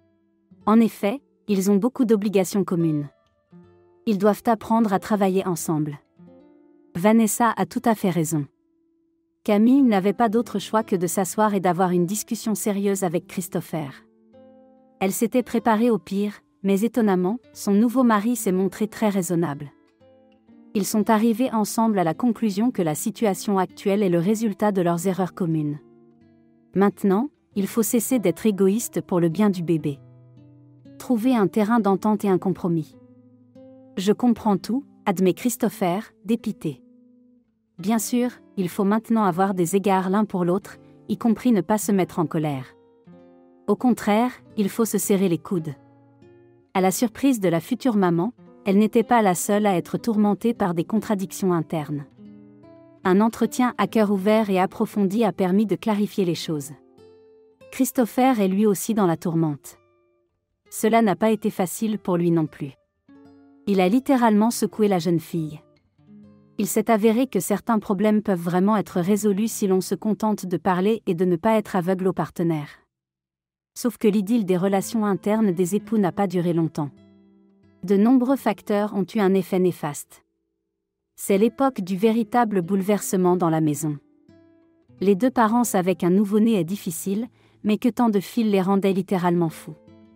En effet, ils ont beaucoup d'obligations communes. Ils doivent apprendre à travailler ensemble. Vanessa a tout à fait raison. Camille n'avait pas d'autre choix que de s'asseoir et d'avoir une discussion sérieuse avec Christopher. Elle s'était préparée au pire, mais étonnamment, son nouveau mari s'est montré très raisonnable. Ils sont arrivés ensemble à la conclusion que la situation actuelle est le résultat de leurs erreurs communes. Maintenant, il faut cesser d'être égoïste pour le bien du bébé. Trouver un terrain d'entente et un compromis. Je comprends tout, admet Christopher, dépité. Bien sûr, il faut maintenant avoir des égards l'un pour l'autre, y compris ne pas se mettre en colère. Au contraire, il faut se serrer les coudes. À la surprise de la future maman, elle n'était pas la seule à être tourmentée par des contradictions internes. Un entretien à cœur ouvert et approfondi a permis de clarifier les choses. Christopher est lui aussi dans la tourmente. Cela n'a pas été facile pour lui non plus. Il a littéralement secoué la jeune fille. Il s'est avéré que certains problèmes peuvent vraiment être résolus si l'on se contente de parler et de ne pas être aveugle au partenaire. Sauf que l'idylle des relations internes des époux n'a pas duré longtemps. De nombreux facteurs ont eu un effet néfaste. C'est l'époque du véritable bouleversement dans la maison. Les deux parents savaient qu'un nouveau-né est difficile, mais que tant de fils les rendaient littéralement fous.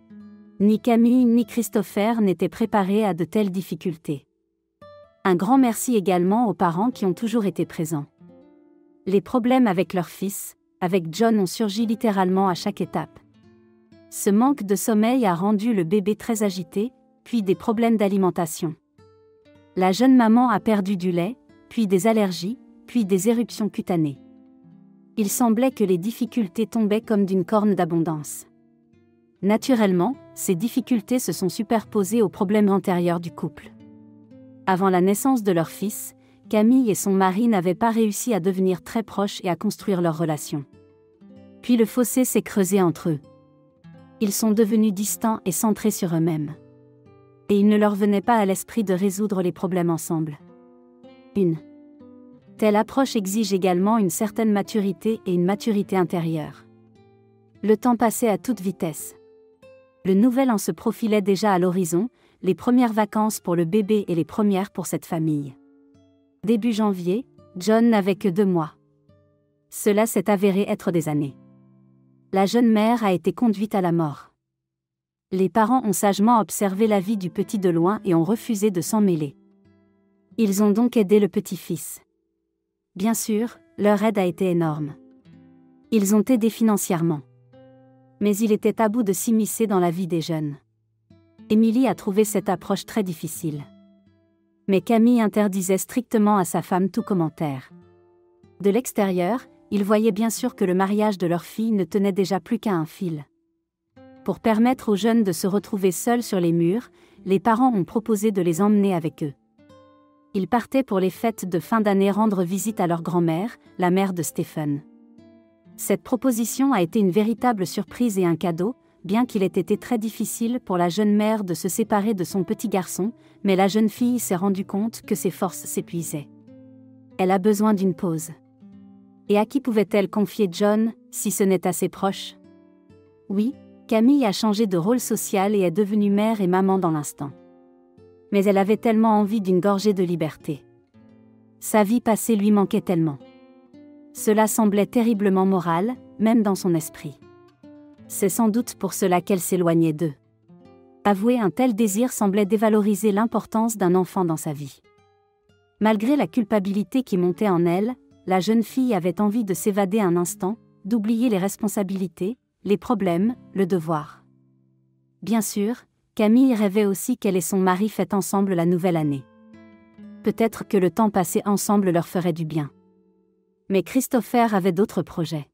Ni Camille ni Christopher n'étaient préparés à de telles difficultés. Un grand merci également aux parents qui ont toujours été présents. Les problèmes avec leur fils, avec John, ont surgi littéralement à chaque étape. Ce manque de sommeil a rendu le bébé très agité, puis des problèmes d'alimentation. La jeune maman a perdu du lait, puis des allergies, puis des éruptions cutanées. Il semblait que les difficultés tombaient comme d'une corne d'abondance. Naturellement, ces difficultés se sont superposées aux problèmes antérieurs du couple. Avant la naissance de leur fils, Camille et son mari n'avaient pas réussi à devenir très proches et à construire leur relation. Puis le fossé s'est creusé entre eux. Ils sont devenus distants et centrés sur eux-mêmes. Et il ne leur venait pas à l'esprit de résoudre les problèmes ensemble. un. Telle approche exige également une certaine maturité et une maturité intérieure. Le temps passait à toute vitesse. Le nouvel an se profilait déjà à l'horizon, les premières vacances pour le bébé et les premières pour cette famille. Début janvier, John n'avait que deux mois. Cela s'est avéré être des années. La jeune mère a été conduite à la mort. Les parents ont sagement observé la vie du petit de loin et ont refusé de s'en mêler. Ils ont donc aidé le petit-fils. Bien sûr, leur aide a été énorme. Ils ont aidé financièrement. Mais il était à bout de s'immiscer dans la vie des jeunes. Émilie a trouvé cette approche très difficile. Mais Camille interdisait strictement à sa femme tout commentaire. De l'extérieur, il voyait bien sûr que le mariage de leur fille ne tenait déjà plus qu'à un fil. Pour permettre aux jeunes de se retrouver seuls sur les murs, les parents ont proposé de les emmener avec eux. Ils partaient pour les fêtes de fin d'année rendre visite à leur grand-mère, la mère de Stephen. Cette proposition a été une véritable surprise et un cadeau, bien qu'il ait été très difficile pour la jeune mère de se séparer de son petit garçon, mais la jeune fille s'est rendue compte que ses forces s'épuisaient. Elle a besoin d'une pause. Et à qui pouvait-elle confier John, si ce n'est à ses proches ? Oui, Camille a changé de rôle social et est devenue mère et maman dans l'instant. Mais elle avait tellement envie d'une gorgée de liberté. Sa vie passée lui manquait tellement. Cela semblait terriblement moral, même dans son esprit. C'est sans doute pour cela qu'elle s'éloignait d'eux. Avouer un tel désir semblait dévaloriser l'importance d'un enfant dans sa vie. Malgré la culpabilité qui montait en elle, la jeune fille avait envie de s'évader un instant, d'oublier les responsabilités, les problèmes, le devoir. Bien sûr, Camille rêvait aussi qu'elle et son mari fêtent ensemble la nouvelle année. Peut-être que le temps passé ensemble leur ferait du bien. Mais Christopher avait d'autres projets.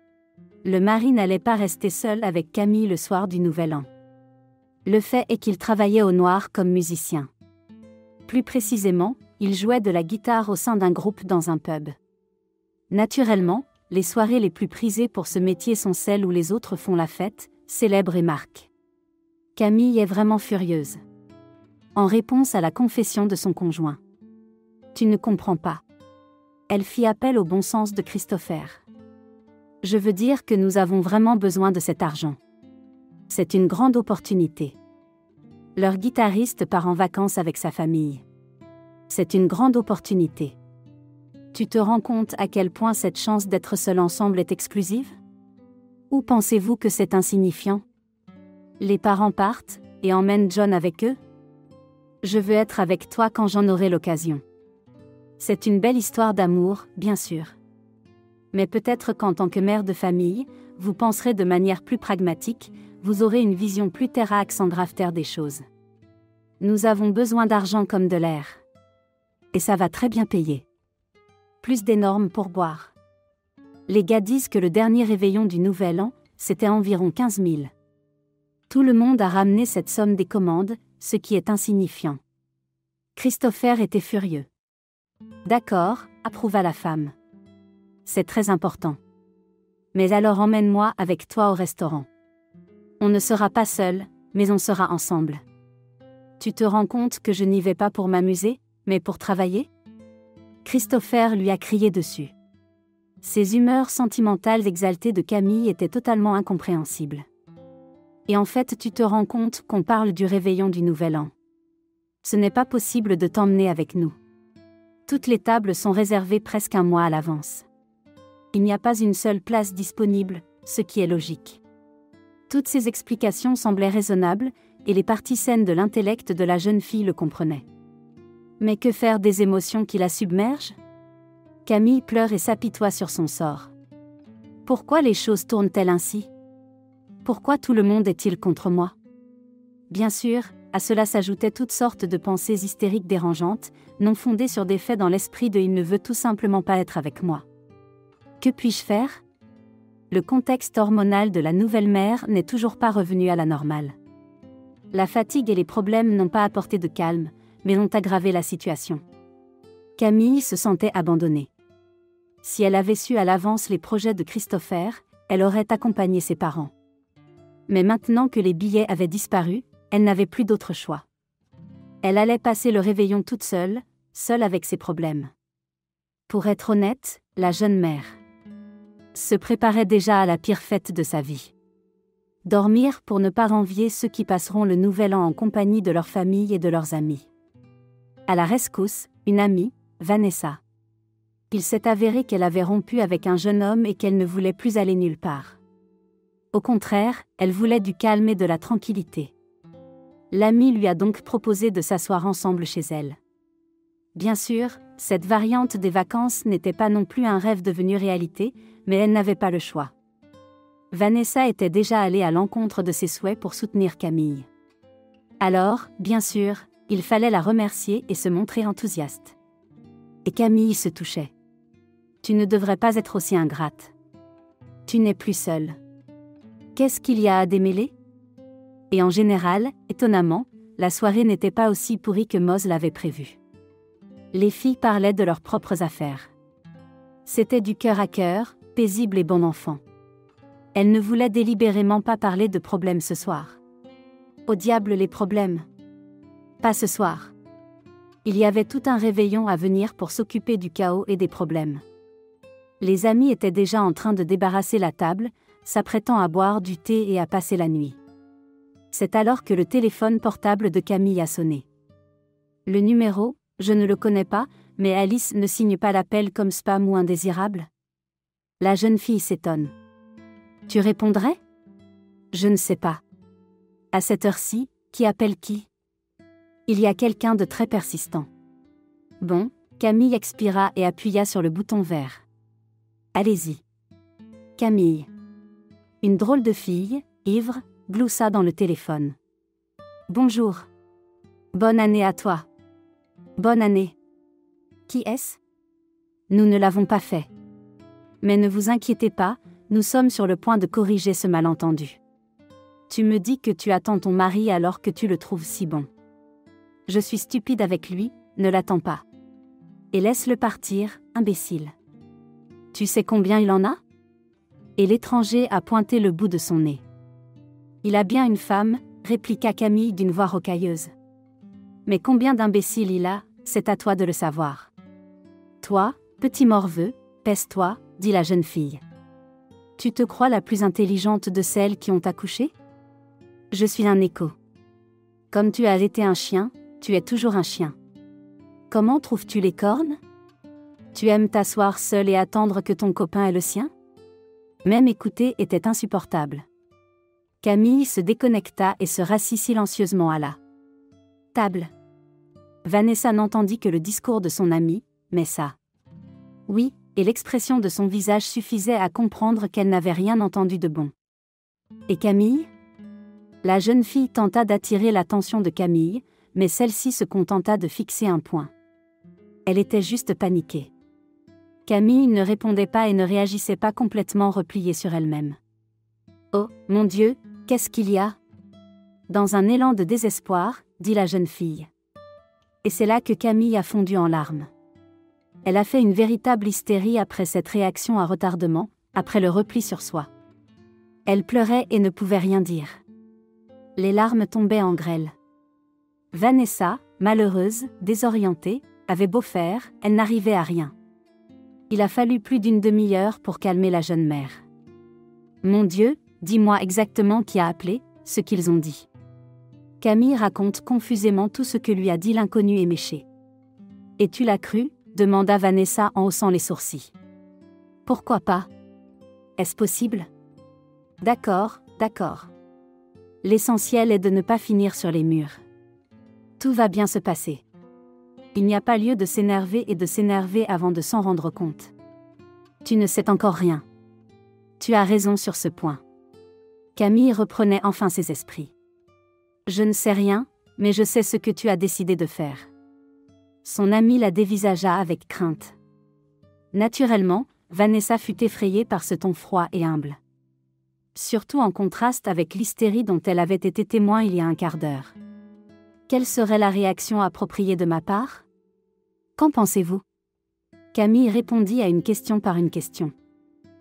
Le mari n'allait pas rester seul avec Camille le soir du Nouvel An. Le fait est qu'il travaillait au noir comme musicien. Plus précisément, il jouait de la guitare au sein d'un groupe dans un pub. Naturellement, les soirées les plus prisées pour ce métier sont celles où les autres font la fête, célèbrent et marquent. Camille est vraiment furieuse. En réponse à la confession de son conjoint. Tu ne comprends pas. Elle fit appel au bon sens de Christopher. Je veux dire que nous avons vraiment besoin de cet argent. C'est une grande opportunité. Leur guitariste part en vacances avec sa famille. C'est une grande opportunité. Tu te rends compte à quel point cette chance d'être seul ensemble est exclusive ? Ou pensez-vous que c'est insignifiant ? Les parents partent, et emmènent John avec eux ? Je veux être avec toi quand j'en aurai l'occasion. C'est une belle histoire d'amour, bien sûr. Mais peut-être qu'en tant que mère de famille, vous penserez de manière plus pragmatique, vous aurez une vision plus terre à terre des choses. Nous avons besoin d'argent comme de l'air. Et ça va très bien payer. Plus d'énormes pourboires. Les gars disent que le dernier réveillon du Nouvel An, c'était environ quinze mille. Tout le monde a ramené cette somme des commandes, ce qui est insignifiant. Christopher était furieux. D'accord, approuva la femme. C'est très important. Mais alors emmène-moi avec toi au restaurant. On ne sera pas seul, mais on sera ensemble. Tu te rends compte que je n'y vais pas pour m'amuser, mais pour travailler ? Christopher lui a crié dessus. Ces humeurs sentimentales exaltées de Camille étaient totalement incompréhensibles. Et en fait, tu te rends compte qu'on parle du réveillon du Nouvel An. Ce n'est pas possible de t'emmener avec nous. Toutes les tables sont réservées presque un mois à l'avance. Il n'y a pas une seule place disponible, ce qui est logique. Toutes ces explications semblaient raisonnables, et les parties saines de l'intellect de la jeune fille le comprenaient. Mais que faire des émotions qui la submergent ? Camille pleure et s'apitoie sur son sort. Pourquoi les choses tournent-elles ainsi ? Pourquoi tout le monde est-il contre moi ? Bien sûr, à cela s'ajoutaient toutes sortes de pensées hystériques dérangeantes, non fondées sur des faits dans l'esprit de « il ne veut tout simplement pas être avec moi ». Que puis-je faire ? Le contexte hormonal de la nouvelle mère n'est toujours pas revenu à la normale. La fatigue et les problèmes n'ont pas apporté de calme, mais ont aggravé la situation. Camille se sentait abandonnée. Si elle avait su à l'avance les projets de Christopher, elle aurait accompagné ses parents. Mais maintenant que les billets avaient disparu, elle n'avait plus d'autre choix. Elle allait passer le réveillon toute seule, seule avec ses problèmes. Pour être honnête, la jeune mère se préparait déjà à la pire fête de sa vie. Dormir pour ne pas envier ceux qui passeront le nouvel an en compagnie de leur famille et de leurs amis. À la rescousse, une amie, Vanessa. Il s'est avéré qu'elle avait rompu avec un jeune homme et qu'elle ne voulait plus aller nulle part. Au contraire, elle voulait du calme et de la tranquillité. L'amie lui a donc proposé de s'asseoir ensemble chez elle. Bien sûr, cette variante des vacances n'était pas non plus un rêve devenu réalité, mais elle n'avait pas le choix. Vanessa était déjà allée à l'encontre de ses souhaits pour soutenir Camille. Alors, bien sûr, il fallait la remercier et se montrer enthousiaste. Et Camille se touchait. Tu ne devrais pas être aussi ingrate. Tu n'es plus seule. Qu'est-ce qu'il y a à démêler ? Et en général, étonnamment, la soirée n'était pas aussi pourrie que Moz l'avait prévu. Les filles parlaient de leurs propres affaires. C'était du cœur à cœur, paisible et bon enfant. Elles ne voulaient délibérément pas parler de problèmes ce soir. Au diable les problèmes. Pas ce soir. Il y avait tout un réveillon à venir pour s'occuper du chaos et des problèmes. Les amis étaient déjà en train de débarrasser la table, s'apprêtant à boire du thé et à passer la nuit. C'est alors que le téléphone portable de Camille a sonné. Le numéro, je ne le connais pas, mais Alice ne signe pas l'appel comme spam ou indésirable. La jeune fille s'étonne. Tu répondrais ? Je ne sais pas. À cette heure-ci, qui appelle qui ? Il y a quelqu'un de très persistant. Bon, Camille expira et appuya sur le bouton vert. Allez-y. Camille. Une drôle de fille, ivre, gloussa dans le téléphone. Bonjour. Bonne année à toi. Bonne année. Qui est-ce ? Nous ne l'avons pas fait. Mais ne vous inquiétez pas, nous sommes sur le point de corriger ce malentendu. Tu me dis que tu attends ton mari alors que tu le trouves si bon. Je suis stupide avec lui, ne l'attends pas. Et laisse-le partir, imbécile. Tu sais combien il en a ? Et l'étranger a pointé le bout de son nez. Il a bien une femme, répliqua Camille d'une voix rocailleuse. Mais combien d'imbéciles il a, c'est à toi de le savoir. Toi, petit morveux, pèse-toi, dit la jeune fille. Tu te crois la plus intelligente de celles qui ont accouché ? Je suis un écho. Comme tu as été un chien, tu es toujours un chien. Comment trouves-tu les cornes ? Tu aimes t'asseoir seul et attendre que ton copain ait le sien ? Même écouter était insupportable. Camille se déconnecta et se rassit silencieusement à la table. Vanessa n'entendit que le discours de son amie, mais ça. Oui, et l'expression de son visage suffisait à comprendre qu'elle n'avait rien entendu de bon. Et Camille ? La jeune fille tenta d'attirer l'attention de Camille, mais celle-ci se contenta de fixer un point. Elle était juste paniquée. Camille ne répondait pas et ne réagissait pas complètement repliée sur elle-même. Oh, mon Dieu, qu'est-ce qu'il y a ? Dans un élan de désespoir, dit la jeune fille. Et c'est là que Camille a fondu en larmes. Elle a fait une véritable hystérie après cette réaction à retardement, après le repli sur soi. Elle pleurait et ne pouvait rien dire. Les larmes tombaient en grêle. Vanessa, malheureuse, désorientée, avait beau faire, elle n'arrivait à rien. Il a fallu plus d'une demi-heure pour calmer la jeune mère. Mon Dieu, dis-moi exactement qui a appelé, ce qu'ils ont dit. Camille raconte confusément tout ce que lui a dit l'inconnu éméché. Et tu l'as cru ? Demanda Vanessa en haussant les sourcils. Pourquoi pas ? Est-ce possible ? D'accord, d'accord. L'essentiel est de ne pas finir sur les murs. Tout va bien se passer. Il n'y a pas lieu de s'énerver et de s'énerver avant de s'en rendre compte. Tu ne sais encore rien. Tu as raison sur ce point. Camille reprenait enfin ses esprits. Je ne sais rien, mais je sais ce que tu as décidé de faire. Son amie la dévisagea avec crainte. Naturellement, Vanessa fut effrayée par ce ton froid et humble. Surtout en contraste avec l'hystérie dont elle avait été témoin il y a un quart d'heure. Quelle serait la réaction appropriée de ma part ? Qu'en pensez-vous ? Camille répondit à une question par une question. Quoi ?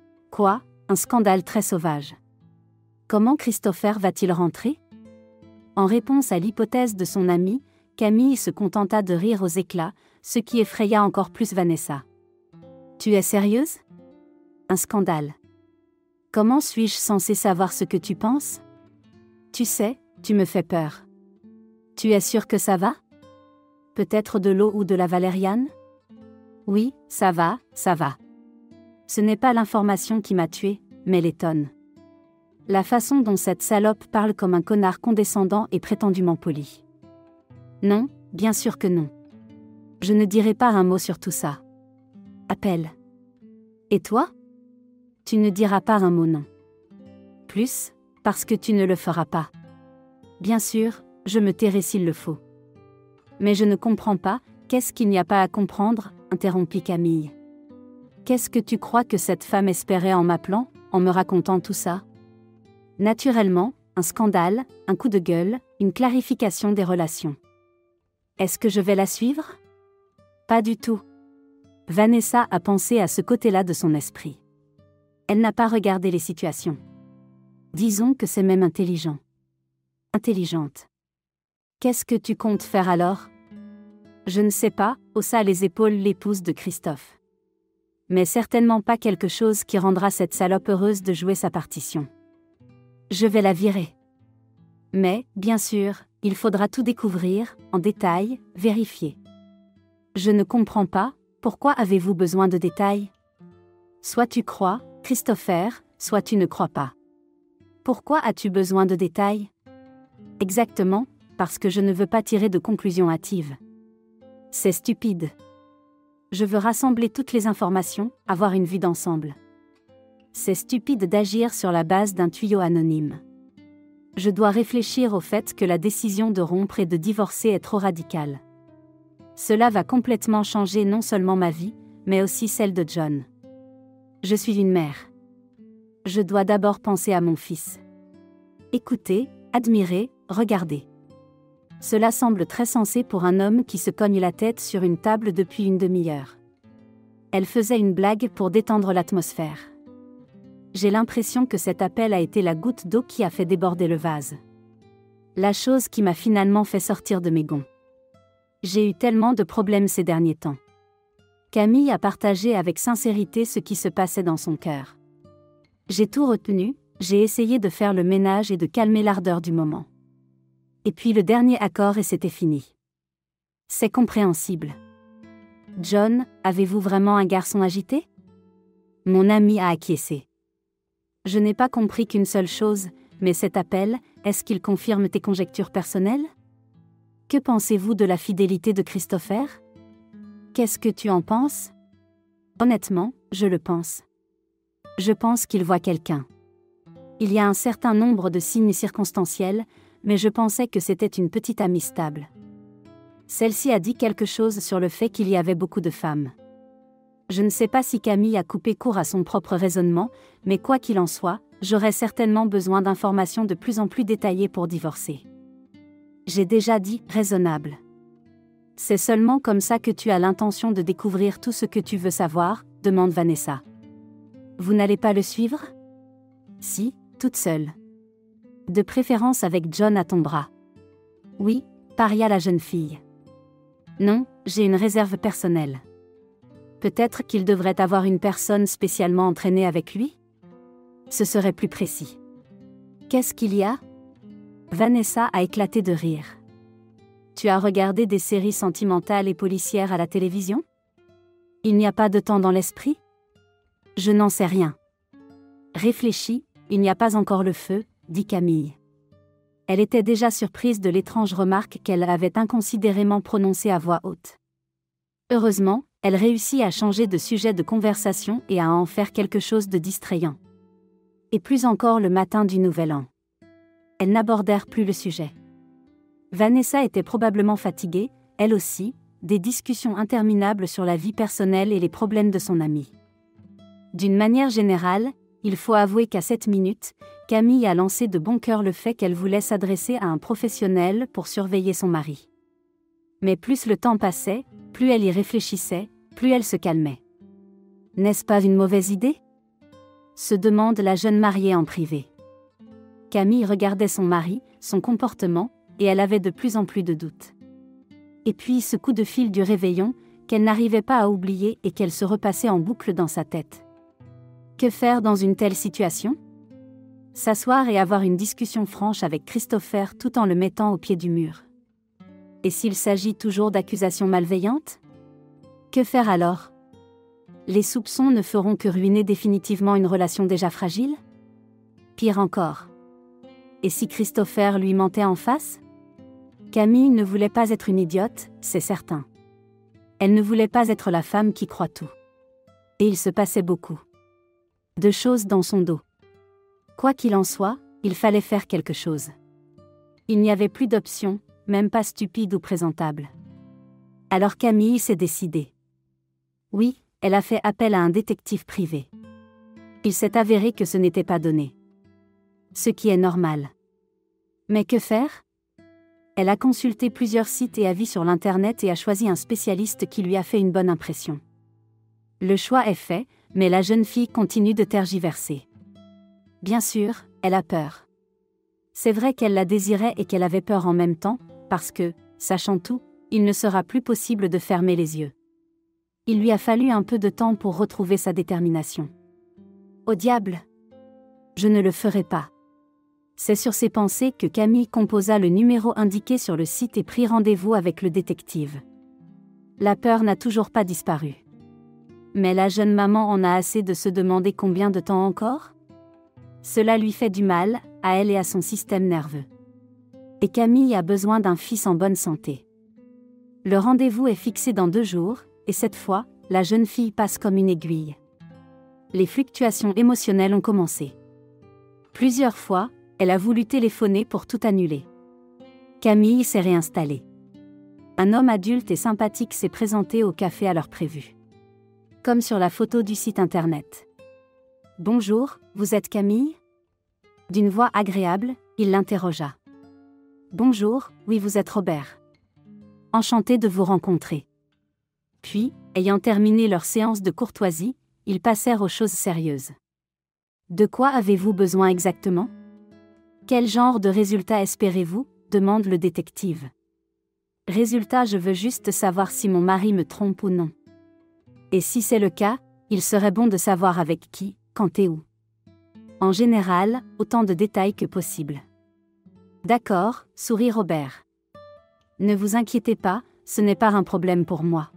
Un scandale très sauvage. Comment Christopher va-t-il rentrer ? En réponse à l'hypothèse de son amie, Camille se contenta de rire aux éclats, ce qui effraya encore plus Vanessa. « Tu es sérieuse ? Un scandale. Comment suis-je censée savoir ce que tu penses ? Tu sais, tu me fais peur. Tu es sûre que ça va ? Peut-être de l'eau ou de la valériane ? Oui, ça va, ça va. Ce n'est pas l'information qui m'a tuée, mais les tonnes. La façon dont cette salope parle comme un connard condescendant et prétendument poli. Non, bien sûr que non. Je ne dirai pas un mot sur tout ça. Appelle. Et toi ? Tu ne diras pas un mot non. Plus, parce que tu ne le feras pas. Bien sûr, je me tairai s'il le faut. Mais je ne comprends pas, qu'est-ce qu'il n'y a pas à comprendre, interrompit Camille. Qu'est-ce que tu crois que cette femme espérait en m'appelant, en me racontant tout ça ? Naturellement, un scandale, un coup de gueule, une clarification des relations. Est-ce que je vais la suivre ? Pas du tout. Vanessa a pensé à ce côté-là de son esprit. Elle n'a pas regardé les situations. Disons que c'est même intelligent. Intelligente. Qu'est-ce que tu comptes faire alors ? Je ne sais pas, haussa les épaules l'épouse de Christophe. Mais certainement pas quelque chose qui rendra cette salope heureuse de jouer sa partition. Je vais la virer. Mais, bien sûr, il faudra tout découvrir, en détail, vérifier. Je ne comprends pas, pourquoi avez-vous besoin de détails ? Soit tu crois, Christopher, soit tu ne crois pas. Pourquoi as-tu besoin de détails ? Exactement, parce que je ne veux pas tirer de conclusions hâtives. C'est stupide. Je veux rassembler toutes les informations, avoir une vue d'ensemble. C'est stupide d'agir sur la base d'un tuyau anonyme. Je dois réfléchir au fait que la décision de rompre et de divorcer est trop radicale. Cela va complètement changer non seulement ma vie, mais aussi celle de John. Je suis une mère. Je dois d'abord penser à mon fils. Écoutez, admirez, regardez. Cela semble très sensé pour un homme qui se cogne la tête sur une table depuis une demi-heure. Elle faisait une blague pour détendre l'atmosphère. J'ai l'impression que cet appel a été la goutte d'eau qui a fait déborder le vase. La chose qui m'a finalement fait sortir de mes gonds. J'ai eu tellement de problèmes ces derniers temps. Camille a partagé avec sincérité ce qui se passait dans son cœur. J'ai tout retenu, j'ai essayé de faire le ménage et de calmer l'ardeur du moment. Et puis le dernier accord et c'était fini. C'est compréhensible. John, avez-vous vraiment un garçon agité ? Mon ami a acquiescé. Je n'ai pas compris qu'une seule chose, mais cet appel, est-ce qu'il confirme tes conjectures personnelles ? Que pensez-vous de la fidélité de Christopher ? Qu'est-ce que tu en penses ? Honnêtement, je le pense. Je pense qu'il voit quelqu'un. Il y a un certain nombre de signes circonstanciels, mais je pensais que c'était une petite amie stable. Celle-ci a dit quelque chose sur le fait qu'il y avait beaucoup de femmes. Je ne sais pas si Camille a coupé court à son propre raisonnement, mais quoi qu'il en soit, j'aurais certainement besoin d'informations de plus en plus détaillées pour divorcer. J'ai déjà dit « raisonnable ». C'est seulement comme ça que tu as l'intention de découvrir tout ce que tu veux savoir, demande Vanessa. Vous n'allez pas le suivre ? Si, toute seule. De préférence avec John à ton bras. Oui, paria la jeune fille. Non, j'ai une réserve personnelle. Peut-être qu'il devrait avoir une personne spécialement entraînée avec lui ? Ce serait plus précis. Qu'est-ce qu'il y a ? Vanessa a éclaté de rire. Tu as regardé des séries sentimentales et policières à la télévision ? Il n'y a pas de temps dans l'esprit ? Je n'en sais rien. Réfléchis, il n'y a pas encore le feu, dit Camille. Elle était déjà surprise de l'étrange remarque qu'elle avait inconsidérément prononcée à voix haute. Heureusement, elle réussit à changer de sujet de conversation et à en faire quelque chose de distrayant. Et plus encore le matin du Nouvel An. Elles n'abordèrent plus le sujet. Vanessa était probablement fatiguée, elle aussi, des discussions interminables sur la vie personnelle et les problèmes de son amie. D'une manière générale, il faut avouer qu'à cette minute, Camille a lancé de bon cœur le fait qu'elle voulait s'adresser à un professionnel pour surveiller son mari. Mais plus le temps passait, plus elle y réfléchissait, plus elle se calmait. N'est-ce pas une mauvaise idée ? Se demande la jeune mariée en privé. Camille regardait son mari, son comportement, et elle avait de plus en plus de doutes. Et puis ce coup de fil du réveillon, qu'elle n'arrivait pas à oublier et qu'elle se repassait en boucle dans sa tête. Que faire dans une telle situation ? S'asseoir et avoir une discussion franche avec Christopher tout en le mettant au pied du mur. Et s'il s'agit toujours d'accusations malveillantes ? Que faire alors ? Les soupçons ne feront que ruiner définitivement une relation déjà fragile ? Pire encore. Et si Christopher lui mentait en face ? Camille ne voulait pas être une idiote, c'est certain. Elle ne voulait pas être la femme qui croit tout. Et il se passait beaucoup de choses dans son dos. Quoi qu'il en soit, il fallait faire quelque chose. Il n'y avait plus d'option, même pas stupide ou présentable. Alors Camille s'est décidée. Oui, elle a fait appel à un détective privé. Il s'est avéré que ce n'était pas donné. Ce qui est normal. Mais que faire ? Elle a consulté plusieurs sites et avis sur l'internet et a choisi un spécialiste qui lui a fait une bonne impression. Le choix est fait, mais la jeune fille continue de tergiverser. Bien sûr, elle a peur. C'est vrai qu'elle la désirait et qu'elle avait peur en même temps, parce que, sachant tout, il ne sera plus possible de fermer les yeux. Il lui a fallu un peu de temps pour retrouver sa détermination. Au diable ! Je ne le ferai pas. C'est sur ces pensées que Camille composa le numéro indiqué sur le site et prit rendez-vous avec le détective. La peur n'a toujours pas disparu. Mais la jeune maman en a assez de se demander combien de temps encore ? Cela lui fait du mal, à elle et à son système nerveux. Et Camille a besoin d'un fils en bonne santé. Le rendez-vous est fixé dans deux jours, et cette fois, la jeune fille passe comme une aiguille. Les fluctuations émotionnelles ont commencé. Plusieurs fois, elle a voulu téléphoner pour tout annuler. Camille s'est réinstallée. Un homme adulte et sympathique s'est présenté au café à l'heure prévue. Comme sur la photo du site internet. « Bonjour, vous êtes Camille ?» D'une voix agréable, il l'interrogea. « Bonjour, oui vous êtes Robert. Enchanté de vous rencontrer. » Puis, ayant terminé leur séance de courtoisie, ils passèrent aux choses sérieuses. « De quoi avez-vous besoin exactement ? Quel genre de résultat espérez-vous ? Demande le détective. « Résultat, je veux juste savoir si mon mari me trompe ou non. Et si c'est le cas, il serait bon de savoir avec qui, quand et où. En général, autant de détails que possible. » D'accord, sourit Robert. Ne vous inquiétez pas, ce n'est pas un problème pour moi.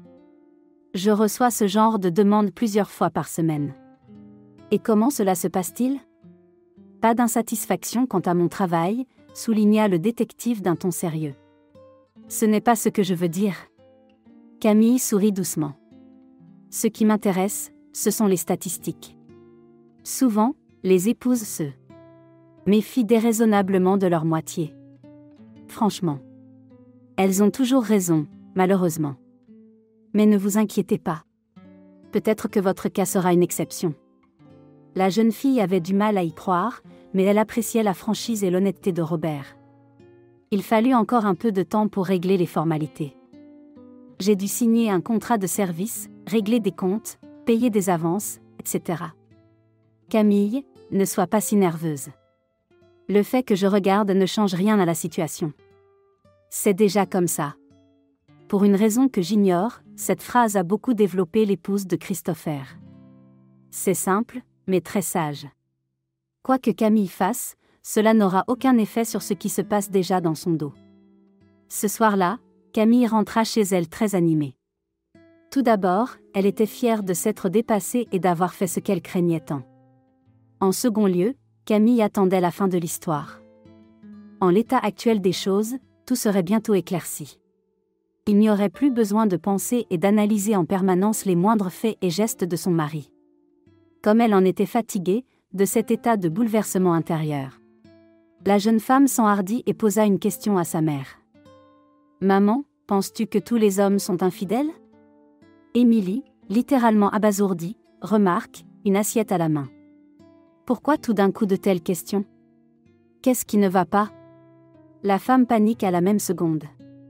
Je reçois ce genre de demande plusieurs fois par semaine. Et comment cela se passe-t-il ? Pas d'insatisfaction quant à mon travail, souligna le détective d'un ton sérieux. Ce n'est pas ce que je veux dire. Camille sourit doucement. Ce qui m'intéresse, ce sont les statistiques. Souvent, les épouses se méfient déraisonnablement de leur moitié. Franchement. Elles ont toujours raison, malheureusement. Mais ne vous inquiétez pas. Peut-être que votre cas sera une exception. La jeune fille avait du mal à y croire, mais elle appréciait la franchise et l'honnêteté de Robert. Il fallut encore un peu de temps pour régler les formalités. J'ai dû signer un contrat de service, régler des comptes, payer des avances, et cetera. Camille, ne sois pas si nerveuse. Le fait que je regarde ne change rien à la situation. C'est déjà comme ça. Pour une raison que j'ignore, cette phrase a beaucoup développé l'épouse de Christopher. C'est simple, mais très sage. Quoi que Camille fasse, cela n'aura aucun effet sur ce qui se passe déjà dans son dos. Ce soir-là, Camille rentra chez elle très animée. Tout d'abord, elle était fière de s'être dépassée et d'avoir fait ce qu'elle craignait tant. En second lieu, Camille attendait la fin de l'histoire. En l'état actuel des choses, tout serait bientôt éclairci. Il n'y aurait plus besoin de penser et d'analyser en permanence les moindres faits et gestes de son mari. Comme elle en était fatiguée, de cet état de bouleversement intérieur. La jeune femme s'enhardit et posa une question à sa mère. « Maman, penses-tu que tous les hommes sont infidèles ?» Émilie, littéralement abasourdie, remarque, une assiette à la main. « Pourquoi tout d'un coup de telles questions ? Qu'est-ce qui ne va pas ?» La femme panique à la même seconde.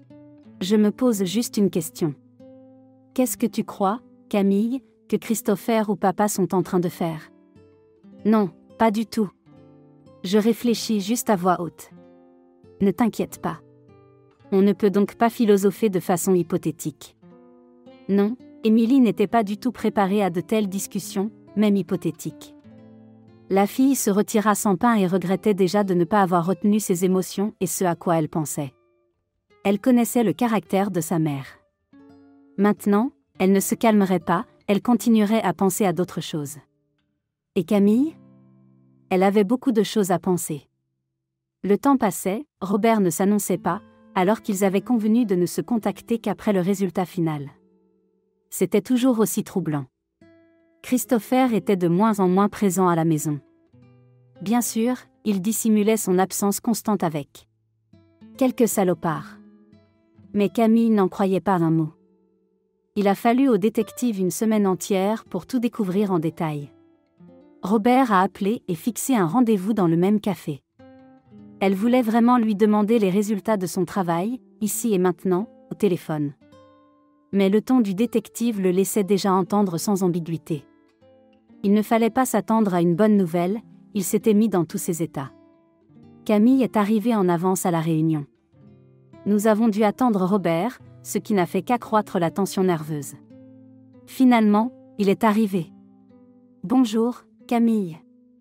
« Je me pose juste une question. Qu'est-ce que tu crois, Camille, que Christopher ou papa sont en train de faire ? » Non, pas du tout. Je réfléchis juste à voix haute. Ne t'inquiète pas. On ne peut donc pas philosopher de façon hypothétique. Non, Émilie n'était pas du tout préparée à de telles discussions, même hypothétiques. La fille se retira sans pain et regrettait déjà de ne pas avoir retenu ses émotions et ce à quoi elle pensait. Elle connaissait le caractère de sa mère. Maintenant, elle ne se calmerait pas, elle continuerait à penser à d'autres choses. Et Camille ? Elle avait beaucoup de choses à penser. Le temps passait, Robert ne s'annonçait pas, alors qu'ils avaient convenu de ne se contacter qu'après le résultat final. C'était toujours aussi troublant. Christopher était de moins en moins présent à la maison. Bien sûr, il dissimulait son absence constante avec quelques salopards. Mais Camille n'en croyait pas un mot. Il a fallu au détective une semaine entière pour tout découvrir en détail. Robert a appelé et fixé un rendez-vous dans le même café. Elle voulait vraiment lui demander les résultats de son travail, ici et maintenant, au téléphone. Mais le ton du détective le laissait déjà entendre sans ambiguïté. Il ne fallait pas s'attendre à une bonne nouvelle, il s'était mis dans tous ses états. Camille est arrivée en avance à la réunion. Nous avons dû attendre Robert, ce qui n'a fait qu'accroître la tension nerveuse. Finalement, il est arrivé. « Bonjour, Camille. »«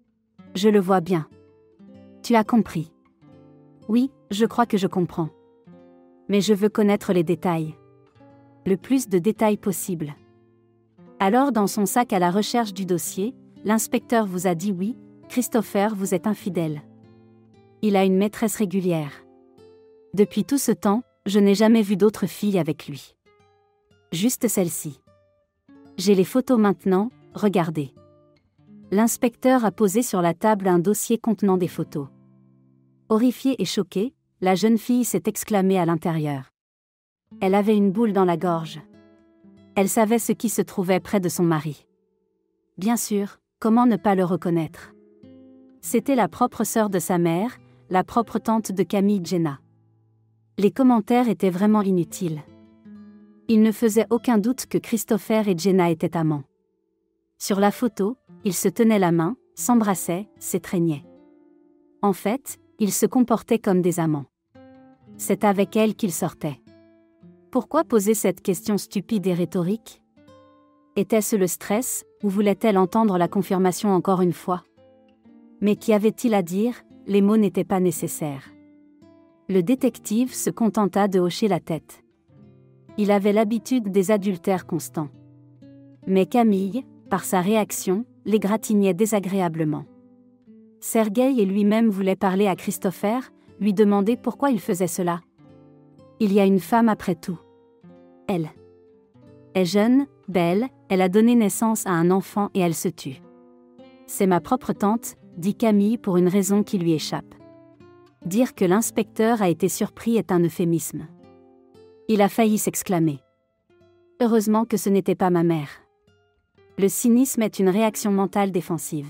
Je le vois bien. Tu as compris. »« Oui, je crois que je comprends. Mais je veux connaître les détails. Le plus de détails possible. » Alors dans son sac à la recherche du dossier, l'inspecteur vous a dit oui, Christopher vous êtes infidèle. Il a une maîtresse régulière. Depuis tout ce temps, je n'ai jamais vu d'autre fille avec lui. Juste celle-ci. J'ai les photos maintenant, regardez. L'inspecteur a posé sur la table un dossier contenant des photos. Horrifiée et choquée, la jeune fille s'est exclamée à l'intérieur. Elle avait une boule dans la gorge. Elle savait ce qui se trouvait près de son mari. Bien sûr, comment ne pas le reconnaître ? C'était la propre sœur de sa mère, la propre tante de Camille Jenna. Les commentaires étaient vraiment inutiles. Il ne faisait aucun doute que Christopher et Jenna étaient amants. Sur la photo, ils se tenaient la main, s'embrassaient, s'étreignaient. En fait, ils se comportaient comme des amants. C'est avec elle qu'ils sortaient. Pourquoi poser cette question stupide et rhétorique ? Était-ce le stress, ou voulait-elle entendre la confirmation encore une fois ? Mais qu'y avait-il à dire ? Les mots n'étaient pas nécessaires. Le détective se contenta de hocher la tête. Il avait l'habitude des adultères constants. Mais Camille, par sa réaction, l'égratignait désagréablement. Sergueï et lui-même voulaient parler à Christopher, lui demander pourquoi il faisait cela. Il y a une femme après tout. Elle est jeune, belle, elle a donné naissance à un enfant et elle se tue. C'est ma propre tante, dit Camille pour une raison qui lui échappe. Dire que l'inspecteur a été surpris est un euphémisme. Il a failli s'exclamer. Heureusement que ce n'était pas ma mère. Le cynisme est une réaction mentale défensive.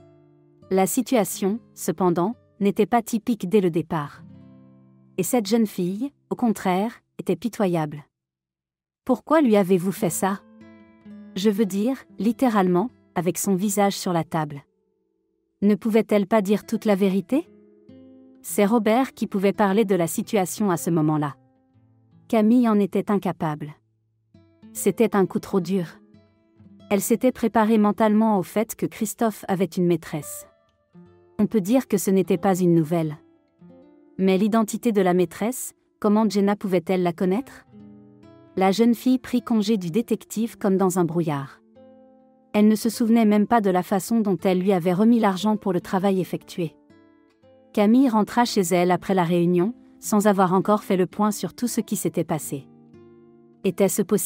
La situation, cependant, n'était pas typique dès le départ. Et cette jeune fille, au contraire, était pitoyable. Pourquoi lui avez-vous fait ça ? Je veux dire, littéralement, avec son visage sur la table. Ne pouvait-elle pas dire toute la vérité ? C'est Robert qui pouvait parler de la situation à ce moment-là. Camille en était incapable. C'était un coup trop dur. Elle s'était préparée mentalement au fait que Christophe avait une maîtresse. On peut dire que ce n'était pas une nouvelle. Mais l'identité de la maîtresse, comment Jenna pouvait-elle la connaître ? La jeune fille prit congé du détective comme dans un brouillard. Elle ne se souvenait même pas de la façon dont elle lui avait remis l'argent pour le travail effectué. Camille rentra chez elle après la réunion, sans avoir encore fait le point sur tout ce qui s'était passé. Était-ce possible ?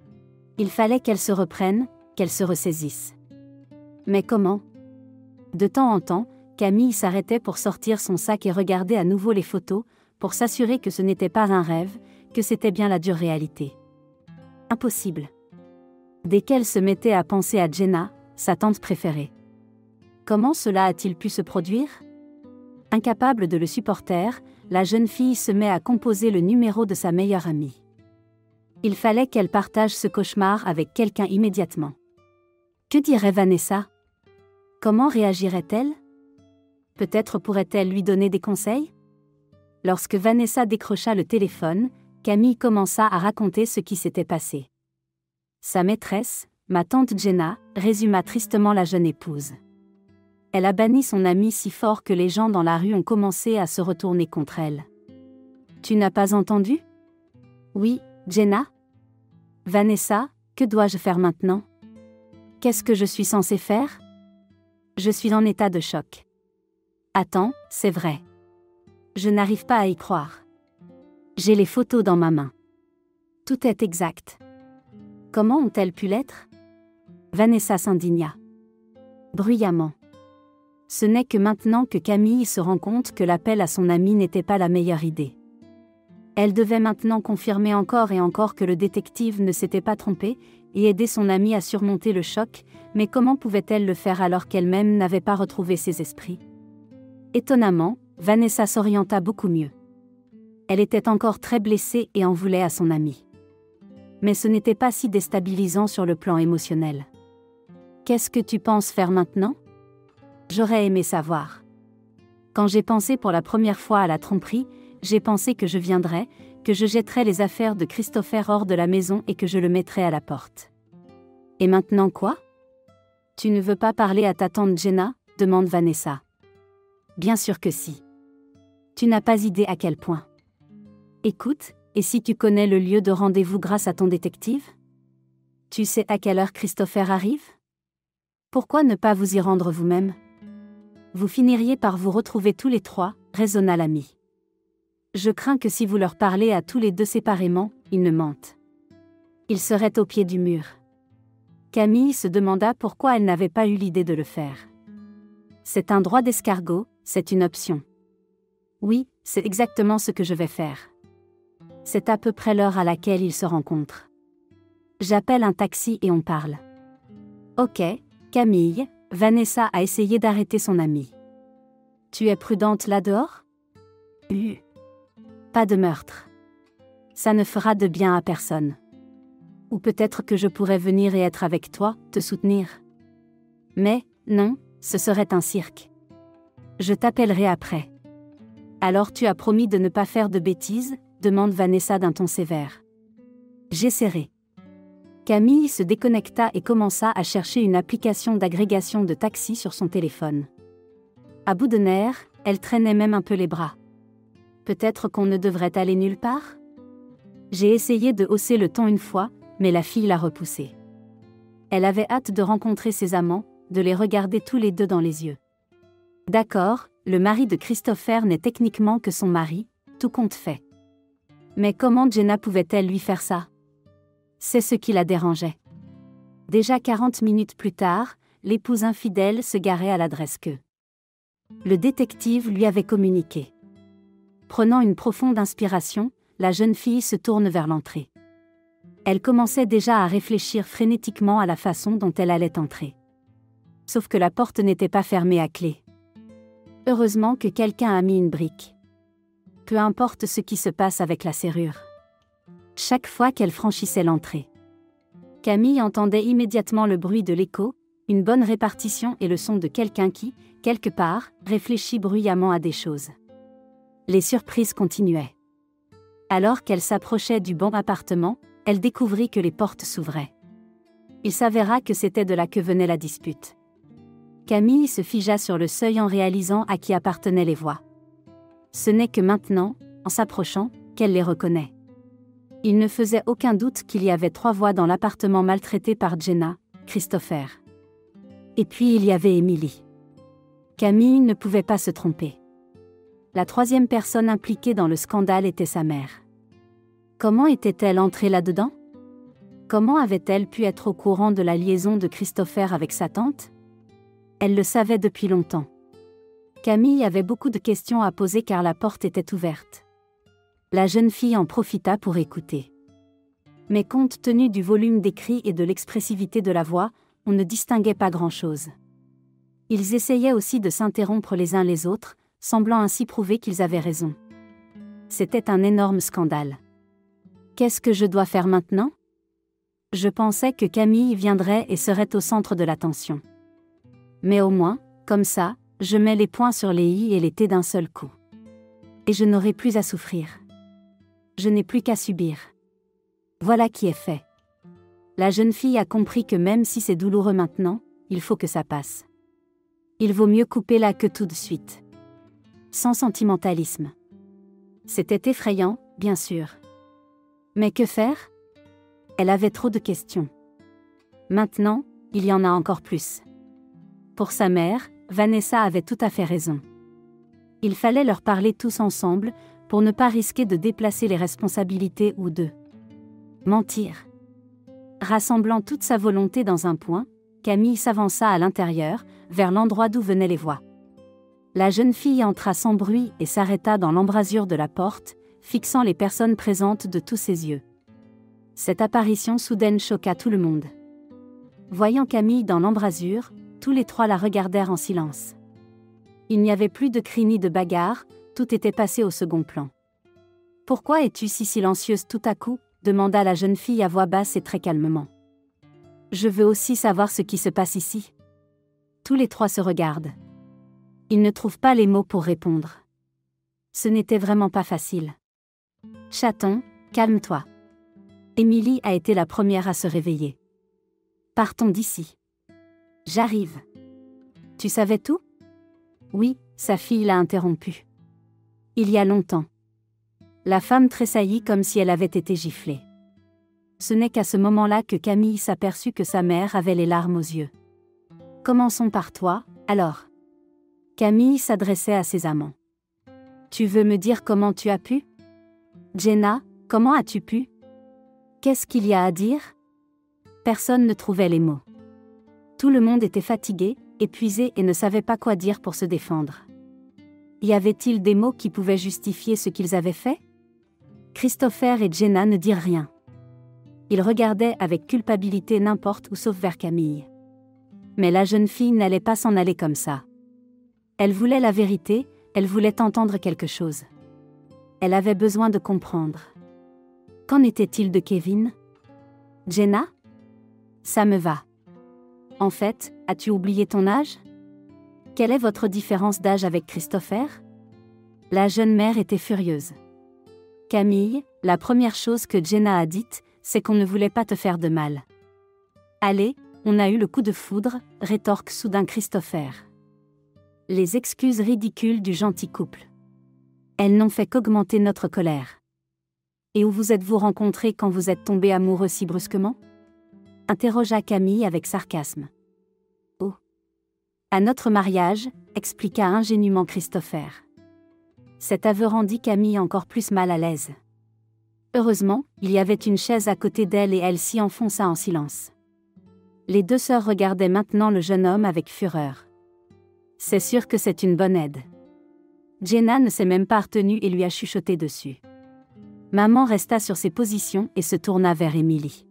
Il fallait qu'elle se reprenne, qu'elle se ressaisisse. Mais comment ? De temps en temps, Camille s'arrêtait pour sortir son sac et regarder à nouveau les photos, pour s'assurer que ce n'était pas un rêve, que c'était bien la dure réalité. Impossible. Dès qu'elle se mettait à penser à Jenna, sa tante préférée. Comment cela a-t-il pu se produire ? Incapable de le supporter, la jeune fille se met à composer le numéro de sa meilleure amie. Il fallait qu'elle partage ce cauchemar avec quelqu'un immédiatement. Que dirait Vanessa ? Comment réagirait-elle ? Peut-être pourrait-elle lui donner des conseils ? Lorsque Vanessa décrocha le téléphone, Camille commença à raconter ce qui s'était passé. sa maîtresse, ma tante Jenna, résuma tristement la jeune épouse. Elle a banni son amie si fort que les gens dans la rue ont commencé à se retourner contre elle. Tu n'as pas entendu? Oui, Jenna? Vanessa, que dois-je faire maintenant? Qu'est-ce que je suis censée faire? Je suis en état de choc. Attends, c'est vrai. Je n'arrive pas à y croire. J'ai les photos dans ma main. Tout est exact. Comment ont-elles pu l'être? Vanessa s'indigna. Bruyamment. Ce n'est que maintenant que Camille se rend compte que l'appel à son amie n'était pas la meilleure idée. Elle devait maintenant confirmer encore et encore que le détective ne s'était pas trompé et aider son amie à surmonter le choc, mais comment pouvait-elle le faire alors qu'elle-même n'avait pas retrouvé ses esprits? Étonnamment, Vanessa s'orienta beaucoup mieux. Elle était encore très blessée et en voulait à son amie. Mais ce n'était pas si déstabilisant sur le plan émotionnel. Qu'est-ce que tu penses faire maintenant? J'aurais aimé savoir. Quand j'ai pensé pour la première fois à la tromperie, j'ai pensé que je viendrais, que je jetterais les affaires de Christopher hors de la maison et que je le mettrais à la porte. Et maintenant quoi? Tu ne veux pas parler à ta tante Jenna? Demande Vanessa. Bien sûr que si. Tu n'as pas idée à quel point. Écoute, et si tu connais le lieu de rendez-vous grâce à ton détective? Tu sais à quelle heure Christopher arrive? Pourquoi ne pas vous y rendre vous-même? Vous finiriez par vous retrouver tous les trois, raisonna l'ami. Je crains que si vous leur parlez à tous les deux séparément, ils ne mentent. Ils seraient au pied du mur. Camille se demanda pourquoi elle n'avait pas eu l'idée de le faire. C'est un droit d'escargot, c'est une option. Oui, c'est exactement ce que je vais faire. C'est à peu près l'heure à laquelle ils se rencontrent. J'appelle un taxi et on parle. Ok, Camille, Vanessa a essayé d'arrêter son amie. Tu es prudente là dehors? Euh. Pas de meurtre. Ça ne fera de bien à personne. Ou peut-être que je pourrais venir et être avec toi, te soutenir. Mais, non, ce serait un cirque. Je t'appellerai après. Alors tu as promis de ne pas faire de bêtises? Demande Vanessa d'un ton sévère. J'essaierai. Camille se déconnecta et commença à chercher une application d'agrégation de taxi sur son téléphone. À bout de nerfs, elle traînait même un peu les bras. Peut-être qu'on ne devrait aller nulle part? J'ai essayé de hausser le ton une fois, mais la fille l'a repoussé. Elle avait hâte de rencontrer ses amants, de les regarder tous les deux dans les yeux. D'accord, le mari de Christopher n'est techniquement que son mari, tout compte fait. Mais comment Jenna pouvait-elle lui faire ça? C'est ce qui la dérangeait. Déjà quarante minutes plus tard, l'épouse infidèle se garait à l'adresse que le détective lui avait communiquée. Prenant une profonde inspiration, la jeune fille se tourne vers l'entrée. Elle commençait déjà à réfléchir frénétiquement à la façon dont elle allait entrer. Sauf que la porte n'était pas fermée à clé. Heureusement que quelqu'un a mis une brique. Peu importe ce qui se passe avec la serrure. Chaque fois qu'elle franchissait l'entrée, Camille entendait immédiatement le bruit de l'écho, une bonne répartition et le son de quelqu'un qui, quelque part, réfléchit bruyamment à des choses. Les surprises continuaient. Alors qu'elle s'approchait du bon appartement, elle découvrit que les portes s'ouvraient. Il s'avéra que c'était de là que venait la dispute. Camille se figea sur le seuil en réalisant à qui appartenaient les voix. Ce n'est que maintenant, en s'approchant, qu'elle les reconnaît. Il ne faisait aucun doute qu'il y avait trois voix dans l'appartement maltraité par Jenna, Christopher. Et puis il y avait Emily. Camille ne pouvait pas se tromper. La troisième personne impliquée dans le scandale était sa mère. Comment était-elle entrée là-dedans? Comment avait-elle pu être au courant de la liaison de Christopher avec sa tante? Elle le savait depuis longtemps. Camille avait beaucoup de questions à poser car la porte était ouverte. La jeune fille en profita pour écouter. Mais compte tenu du volume des cris et de l'expressivité de la voix, on ne distinguait pas grand-chose. Ils essayaient aussi de s'interrompre les uns les autres, semblant ainsi prouver qu'ils avaient raison. C'était un énorme scandale. Qu'est-ce que je dois faire maintenant? Je pensais que Camille viendrait et serait au centre de l'attention. Mais au moins, comme ça, je mets les points sur les i et les t d'un seul coup. Et je n'aurai plus à souffrir. Je n'ai plus qu'à subir. Voilà qui est fait. La jeune fille a compris que même si c'est douloureux maintenant, il faut que ça passe. Il vaut mieux couper là que tout de suite. Sans sentimentalisme. C'était effrayant, bien sûr. Mais que faire ? Elle avait trop de questions. Maintenant, il y en a encore plus. Pour sa mère, Vanessa avait tout à fait raison. Il fallait leur parler tous ensemble, pour ne pas risquer de déplacer les responsabilités ou de mentir. Rassemblant toute sa volonté dans un point, Camille s'avança à l'intérieur, vers l'endroit d'où venaient les voix. La jeune fille entra sans bruit et s'arrêta dans l'embrasure de la porte, fixant les personnes présentes de tous ses yeux. Cette apparition soudaine choqua tout le monde. Voyant Camille dans l'embrasure, tous les trois la regardèrent en silence. Il n'y avait plus de cris ni de bagarre, tout était passé au second plan. « Pourquoi es-tu si silencieuse tout à coup ?» demanda la jeune fille à voix basse et très calmement. « Je veux aussi savoir ce qui se passe ici. » Tous les trois se regardent. Ils ne trouvent pas les mots pour répondre. Ce n'était vraiment pas facile. « Chaton, calme-toi. » Émilie a été la première à se réveiller. « Partons d'ici. »« J'arrive. »« Tu savais tout ?» Oui, sa fille l'a interrompu. « Il y a longtemps. » La femme tressaillit comme si elle avait été giflée. Ce n'est qu'à ce moment-là que Camille s'aperçut que sa mère avait les larmes aux yeux. « Commençons par toi, alors. » Camille s'adressait à ses amants. « Tu veux me dire comment tu as pu ? Jenna, comment as-tu pu ? Qu'est-ce qu'il y a à dire ? » Personne ne trouvait les mots. Tout le monde était fatigué, épuisé et ne savait pas quoi dire pour se défendre. Y avait-il des mots qui pouvaient justifier ce qu'ils avaient fait ? Christopher et Jenna ne dirent rien. Ils regardaient avec culpabilité n'importe où sauf vers Camille. Mais la jeune fille n'allait pas s'en aller comme ça. Elle voulait la vérité, elle voulait entendre quelque chose. Elle avait besoin de comprendre. Qu'en était-il de Kevin ? Jenna ? Ça me va. En fait, as-tu oublié ton âge ? Quelle est votre différence d'âge avec Christopher ? La jeune mère était furieuse. Camille, la première chose que Jenna a dite, c'est qu'on ne voulait pas te faire de mal. Allez, on a eu le coup de foudre, rétorque soudain Christopher. Les excuses ridicules du gentil couple. Elles n'ont fait qu'augmenter notre colère. Et où vous êtes-vous rencontrés quand vous êtes tombés amoureux si brusquement ? Interrogea Camille avec sarcasme. Oh. À notre mariage, expliqua ingénument Christopher. Cet aveu rendit Camille encore plus mal à l'aise. Heureusement, il y avait une chaise à côté d'elle et elle s'y enfonça en silence. Les deux sœurs regardaient maintenant le jeune homme avec fureur. C'est sûr que c'est une bonne aide. Jenna ne s'est même pas retenue et lui a chuchoté dessus. Maman resta sur ses positions et se tourna vers Émilie.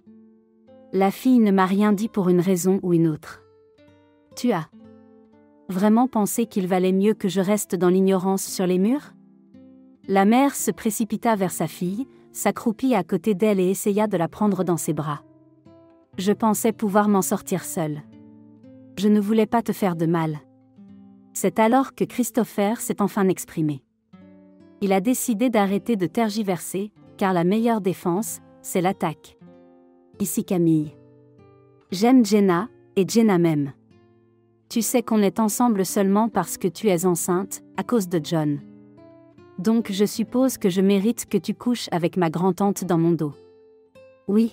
La fille ne m'a rien dit pour une raison ou une autre. Tu as vraiment pensé qu'il valait mieux que je reste dans l'ignorance sur les murs ? La mère se précipita vers sa fille, s'accroupit à côté d'elle et essaya de la prendre dans ses bras. Je pensais pouvoir m'en sortir seule. Je ne voulais pas te faire de mal. C'est alors que Christopher s'est enfin exprimé. Il a décidé d'arrêter de tergiverser, car la meilleure défense, c'est l'attaque. Ici Camille. J'aime Jenna, et Jenna m'aime. Tu sais qu'on est ensemble seulement parce que tu es enceinte, à cause de John. Donc je suppose que je mérite que tu couches avec ma grand-tante dans mon dos. Oui.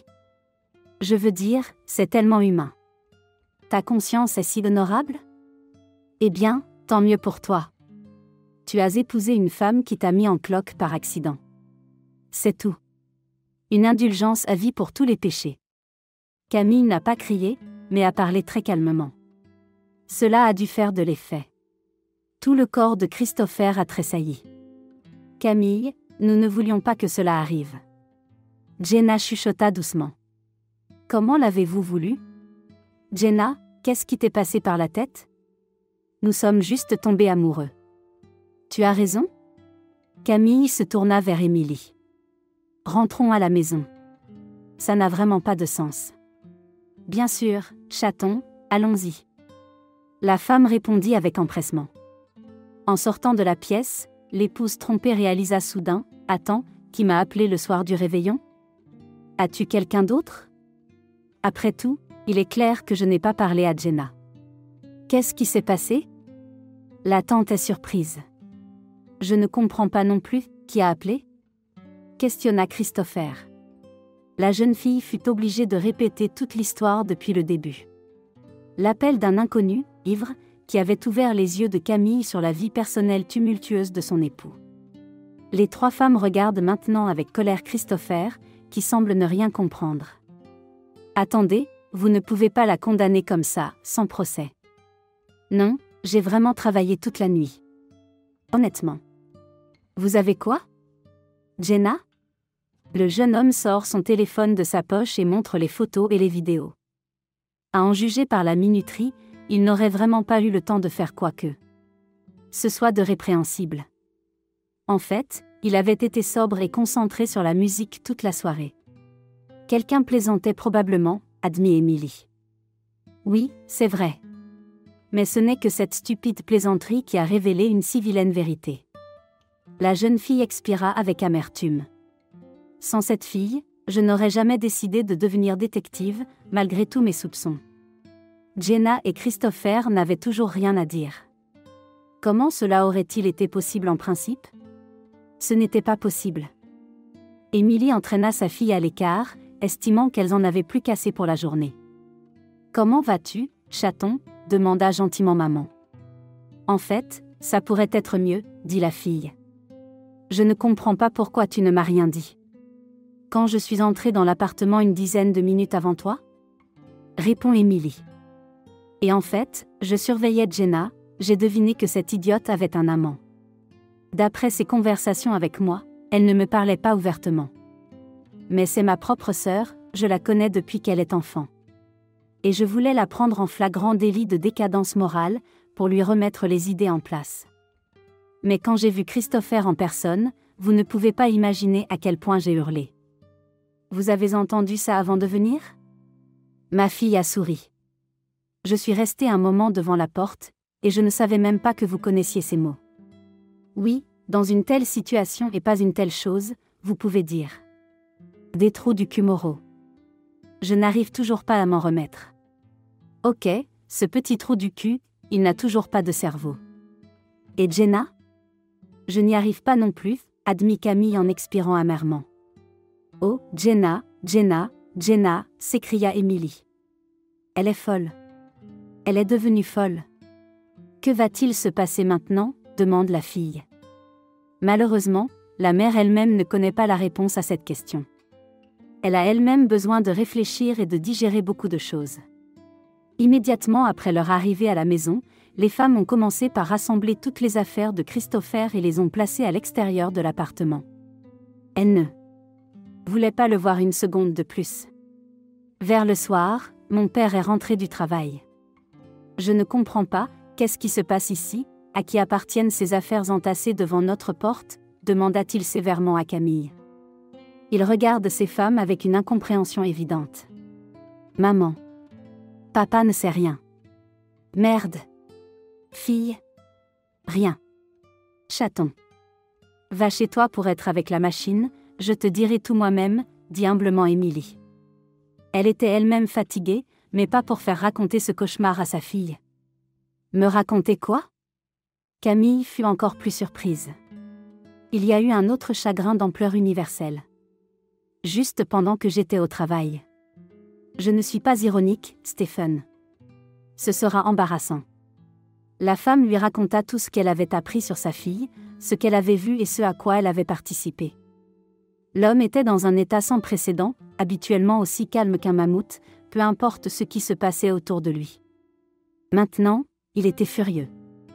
Je veux dire, c'est tellement humain. Ta conscience est si honorable ? Eh bien, tant mieux pour toi. Tu as épousé une femme qui t'a mis en cloque par accident. C'est tout. Une indulgence à vie pour tous les péchés. Camille n'a pas crié, mais a parlé très calmement. Cela a dû faire de l'effet. Tout le corps de Christopher a tressailli. Camille, nous ne voulions pas que cela arrive. Jenna chuchota doucement. Comment l'avez-vous voulu ? Jenna, qu'est-ce qui t'est passé par la tête ? Nous sommes juste tombés amoureux. Tu as raison ? Camille se tourna vers Émilie. Rentrons à la maison. Ça n'a vraiment pas de sens. Bien sûr, chaton, allons-y. La femme répondit avec empressement. En sortant de la pièce, l'épouse trompée réalisa soudain, « Attends, qui m'a appelé le soir du réveillon ? As-tu quelqu'un d'autre ? Après tout, il est clair que je n'ai pas parlé à Jenna. Qu'est-ce qui s'est passé? La tante est surprise. Je ne comprends pas non plus, qui a appelé? Questionna Christopher. La jeune fille fut obligée de répéter toute l'histoire depuis le début. L'appel d'un inconnu, ivre, qui avait ouvert les yeux de Camille sur la vie personnelle tumultueuse de son époux. Les trois femmes regardent maintenant avec colère Christopher, qui semble ne rien comprendre. Attendez, vous ne pouvez pas la condamner comme ça, sans procès. Non, j'ai vraiment travaillé toute la nuit. Honnêtement. Vous avez quoi? Jenna? Le jeune homme sort son téléphone de sa poche et montre les photos et les vidéos. À en juger par la minuterie, il n'aurait vraiment pas eu le temps de faire quoi que ce soit de répréhensible. En fait, il avait été sobre et concentré sur la musique toute la soirée. Quelqu'un plaisantait probablement, admit Emily. Oui, c'est vrai. Mais ce n'est que cette stupide plaisanterie qui a révélé une si vilaine vérité. La jeune fille expira avec amertume. Sans cette fille, je n'aurais jamais décidé de devenir détective, malgré tous mes soupçons. Jenna et Christopher n'avaient toujours rien à dire. Comment cela aurait-il été possible en principe? Ce n'était pas possible. Emily entraîna sa fille à l'écart, estimant qu'elles en avaient plus qu'assez pour la journée. « Comment vas-tu, chaton ?» demanda gentiment maman. « En fait, ça pourrait être mieux, » dit la fille. « Je ne comprends pas pourquoi tu ne m'as rien dit. Quand je suis entrée dans l'appartement une dizaine de minutes avant toi ?» répond Emily. Et en fait, je surveillais Jenna, j'ai deviné que cette idiote avait un amant. D'après ses conversations avec moi, elle ne me parlait pas ouvertement. Mais c'est ma propre sœur, je la connais depuis qu'elle est enfant. Et je voulais la prendre en flagrant délit de décadence morale, pour lui remettre les idées en place. Mais quand j'ai vu Christopher en personne, vous ne pouvez pas imaginer à quel point j'ai hurlé. Vous avez entendu ça avant de venir? Ma fille a souri. Je suis restée un moment devant la porte, et je ne savais même pas que vous connaissiez ces mots. Oui, dans une telle situation et pas une telle chose, vous pouvez dire. Des trous du cul moraux. Je n'arrive toujours pas à m'en remettre. Ok, ce petit trou du cul, il n'a toujours pas de cerveau. Et Jenna? Je n'y arrive pas non plus, admit Camille en expirant amèrement. Oh, Jenna, Jenna, Jenna, s'écria Emily. Elle est folle. Elle est devenue folle. Que va-t-il se passer maintenant? Demande la fille. Malheureusement, la mère elle-même ne connaît pas la réponse à cette question. Elle a elle-même besoin de réfléchir et de digérer beaucoup de choses. Immédiatement après leur arrivée à la maison, les femmes ont commencé par rassembler toutes les affaires de Christopher et les ont placées à l'extérieur de l'appartement. Elles ne voulaient pas le voir une seconde de plus. Vers le soir, mon père est rentré du travail. Je ne comprends pas, qu'est-ce qui se passe ici? À qui appartiennent ces affaires entassées devant notre porte? Demanda-t-il sévèrement à Camille. Il regarde ces femmes avec une incompréhension évidente. Maman. Papa ne sait rien. Merde. Fille. Rien. Chaton. Va chez toi pour être avec la machine, je te dirai tout moi-même, dit humblement Emily. Elle était elle-même fatiguée, mais pas pour faire raconter ce cauchemar à sa fille. Me raconter quoi? Camille fut encore plus surprise. Il y a eu un autre chagrin d'ampleur universelle. Juste pendant que j'étais au travail. Je ne suis pas ironique, Stephen. Ce sera embarrassant. La femme lui raconta tout ce qu'elle avait appris sur sa fille, ce qu'elle avait vu et ce à quoi elle avait participé. L'homme était dans un état sans précédent, habituellement aussi calme qu'un mammouth, peu importe ce qui se passait autour de lui. Maintenant, il était furieux.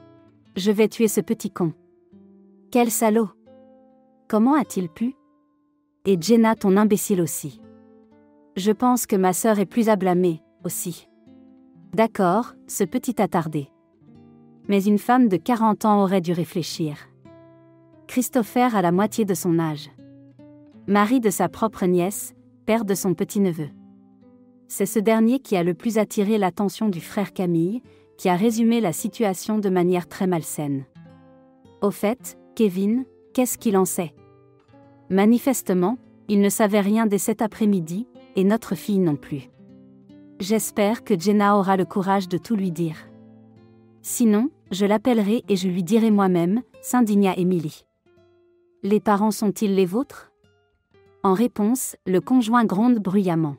Je vais tuer ce petit con. Quel salaud! Comment a-t-il pu? Et Jenna, ton imbécile aussi. Je pense que ma sœur est plus à blâmer, aussi. D'accord, ce petit attardé. Mais une femme de quarante ans aurait dû réfléchir. Christopher a la moitié de son âge. Mari de sa propre nièce, père de son petit-neveu. C'est ce dernier qui a le plus attiré l'attention du frère Camille, qui a résumé la situation de manière très malsaine. Au fait, Kevin, qu'est-ce qu'il en sait? Manifestement, il ne savait rien dès cet après-midi, et notre fille non plus. J'espère que Jenna aura le courage de tout lui dire. Sinon, je l'appellerai et je lui dirai moi-même, s'indigna Emily. Les parents sont-ils les vôtres ? En réponse, le conjoint gronde bruyamment.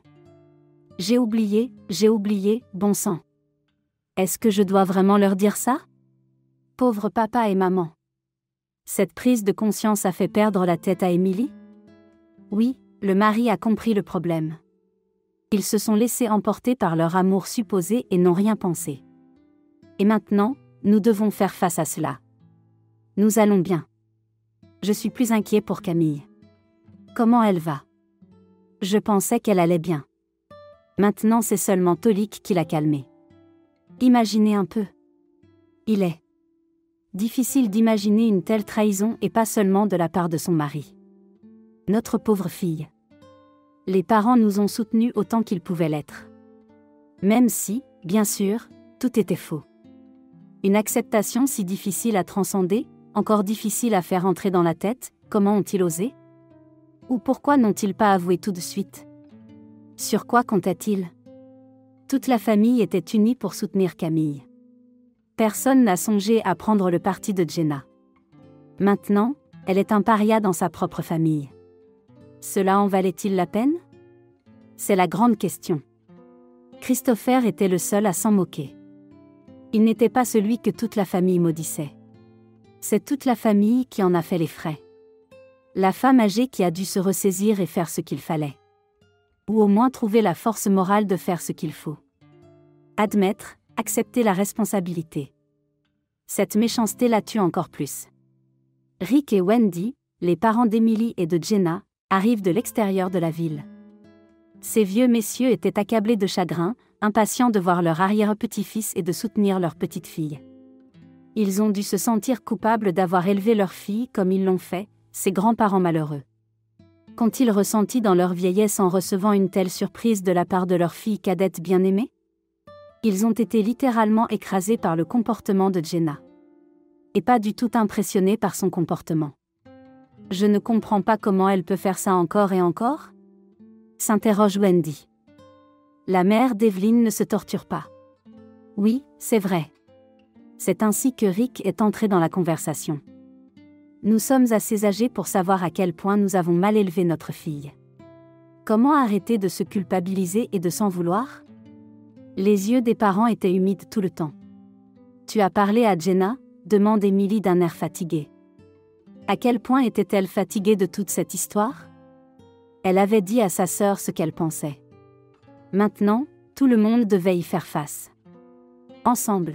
J'ai oublié, j'ai oublié, bon sang. Est-ce que je dois vraiment leur dire ça ? Pauvre papa et maman. Cette prise de conscience a fait perdre la tête à Emily ? Oui, le mari a compris le problème. Ils se sont laissés emporter par leur amour supposé et n'ont rien pensé. Et maintenant, nous devons faire face à cela. Nous allons bien. Je suis plus inquiet pour Camille. Comment elle va ? Je pensais qu'elle allait bien. Maintenant c'est seulement Tolik qui l'a calmée. Imaginez un peu. Il est difficile d'imaginer une telle trahison et pas seulement de la part de son mari. Notre pauvre fille. Les parents nous ont soutenus autant qu'ils pouvaient l'être. Même si, bien sûr, tout était faux. Une acceptation si difficile à transcender, encore difficile à faire entrer dans la tête, comment ont-ils osé ? Ou pourquoi n'ont-ils pas avoué tout de suite ? Sur quoi comptaient-ils ? Toute la famille était unie pour soutenir Camille. Personne n'a songé à prendre le parti de Jenna. Maintenant, elle est un paria dans sa propre famille. Cela en valait-il la peine ? C'est la grande question. Christopher était le seul à s'en moquer. Il n'était pas celui que toute la famille maudissait. C'est toute la famille qui en a fait les frais. La femme âgée qui a dû se ressaisir et faire ce qu'il fallait. Ou au moins trouver la force morale de faire ce qu'il faut. Admettre, accepter la responsabilité. Cette méchanceté la tue encore plus. Rick et Wendy, les parents d'Emily et de Jenna, arrivent de l'extérieur de la ville. Ces vieux messieurs étaient accablés de chagrin, impatients de voir leur arrière-petit-fils et de soutenir leur petite-fille. Ils ont dû se sentir coupables d'avoir élevé leur fille comme ils l'ont fait, ces grands-parents malheureux. Qu'ont-ils ressenti dans leur vieillesse en recevant une telle surprise de la part de leur fille cadette bien-aimée ? Ils ont été littéralement écrasés par le comportement de Jenna. Et pas du tout impressionnés par son comportement. Je ne comprends pas comment elle peut faire ça encore et encore ? S'interroge Wendy. La mère d'Evelyn ne se torture pas. Oui, c'est vrai. C'est ainsi que Rick est entré dans la conversation. Nous sommes assez âgés pour savoir à quel point nous avons mal élevé notre fille. Comment arrêter de se culpabiliser et de s'en vouloir ? Les yeux des parents étaient humides tout le temps. Tu as parlé à Jenna ? Demande Emily d'un air fatigué. À quel point était-elle fatiguée de toute cette histoire ? Elle avait dit à sa sœur ce qu'elle pensait. Maintenant, tout le monde devait y faire face. Ensemble.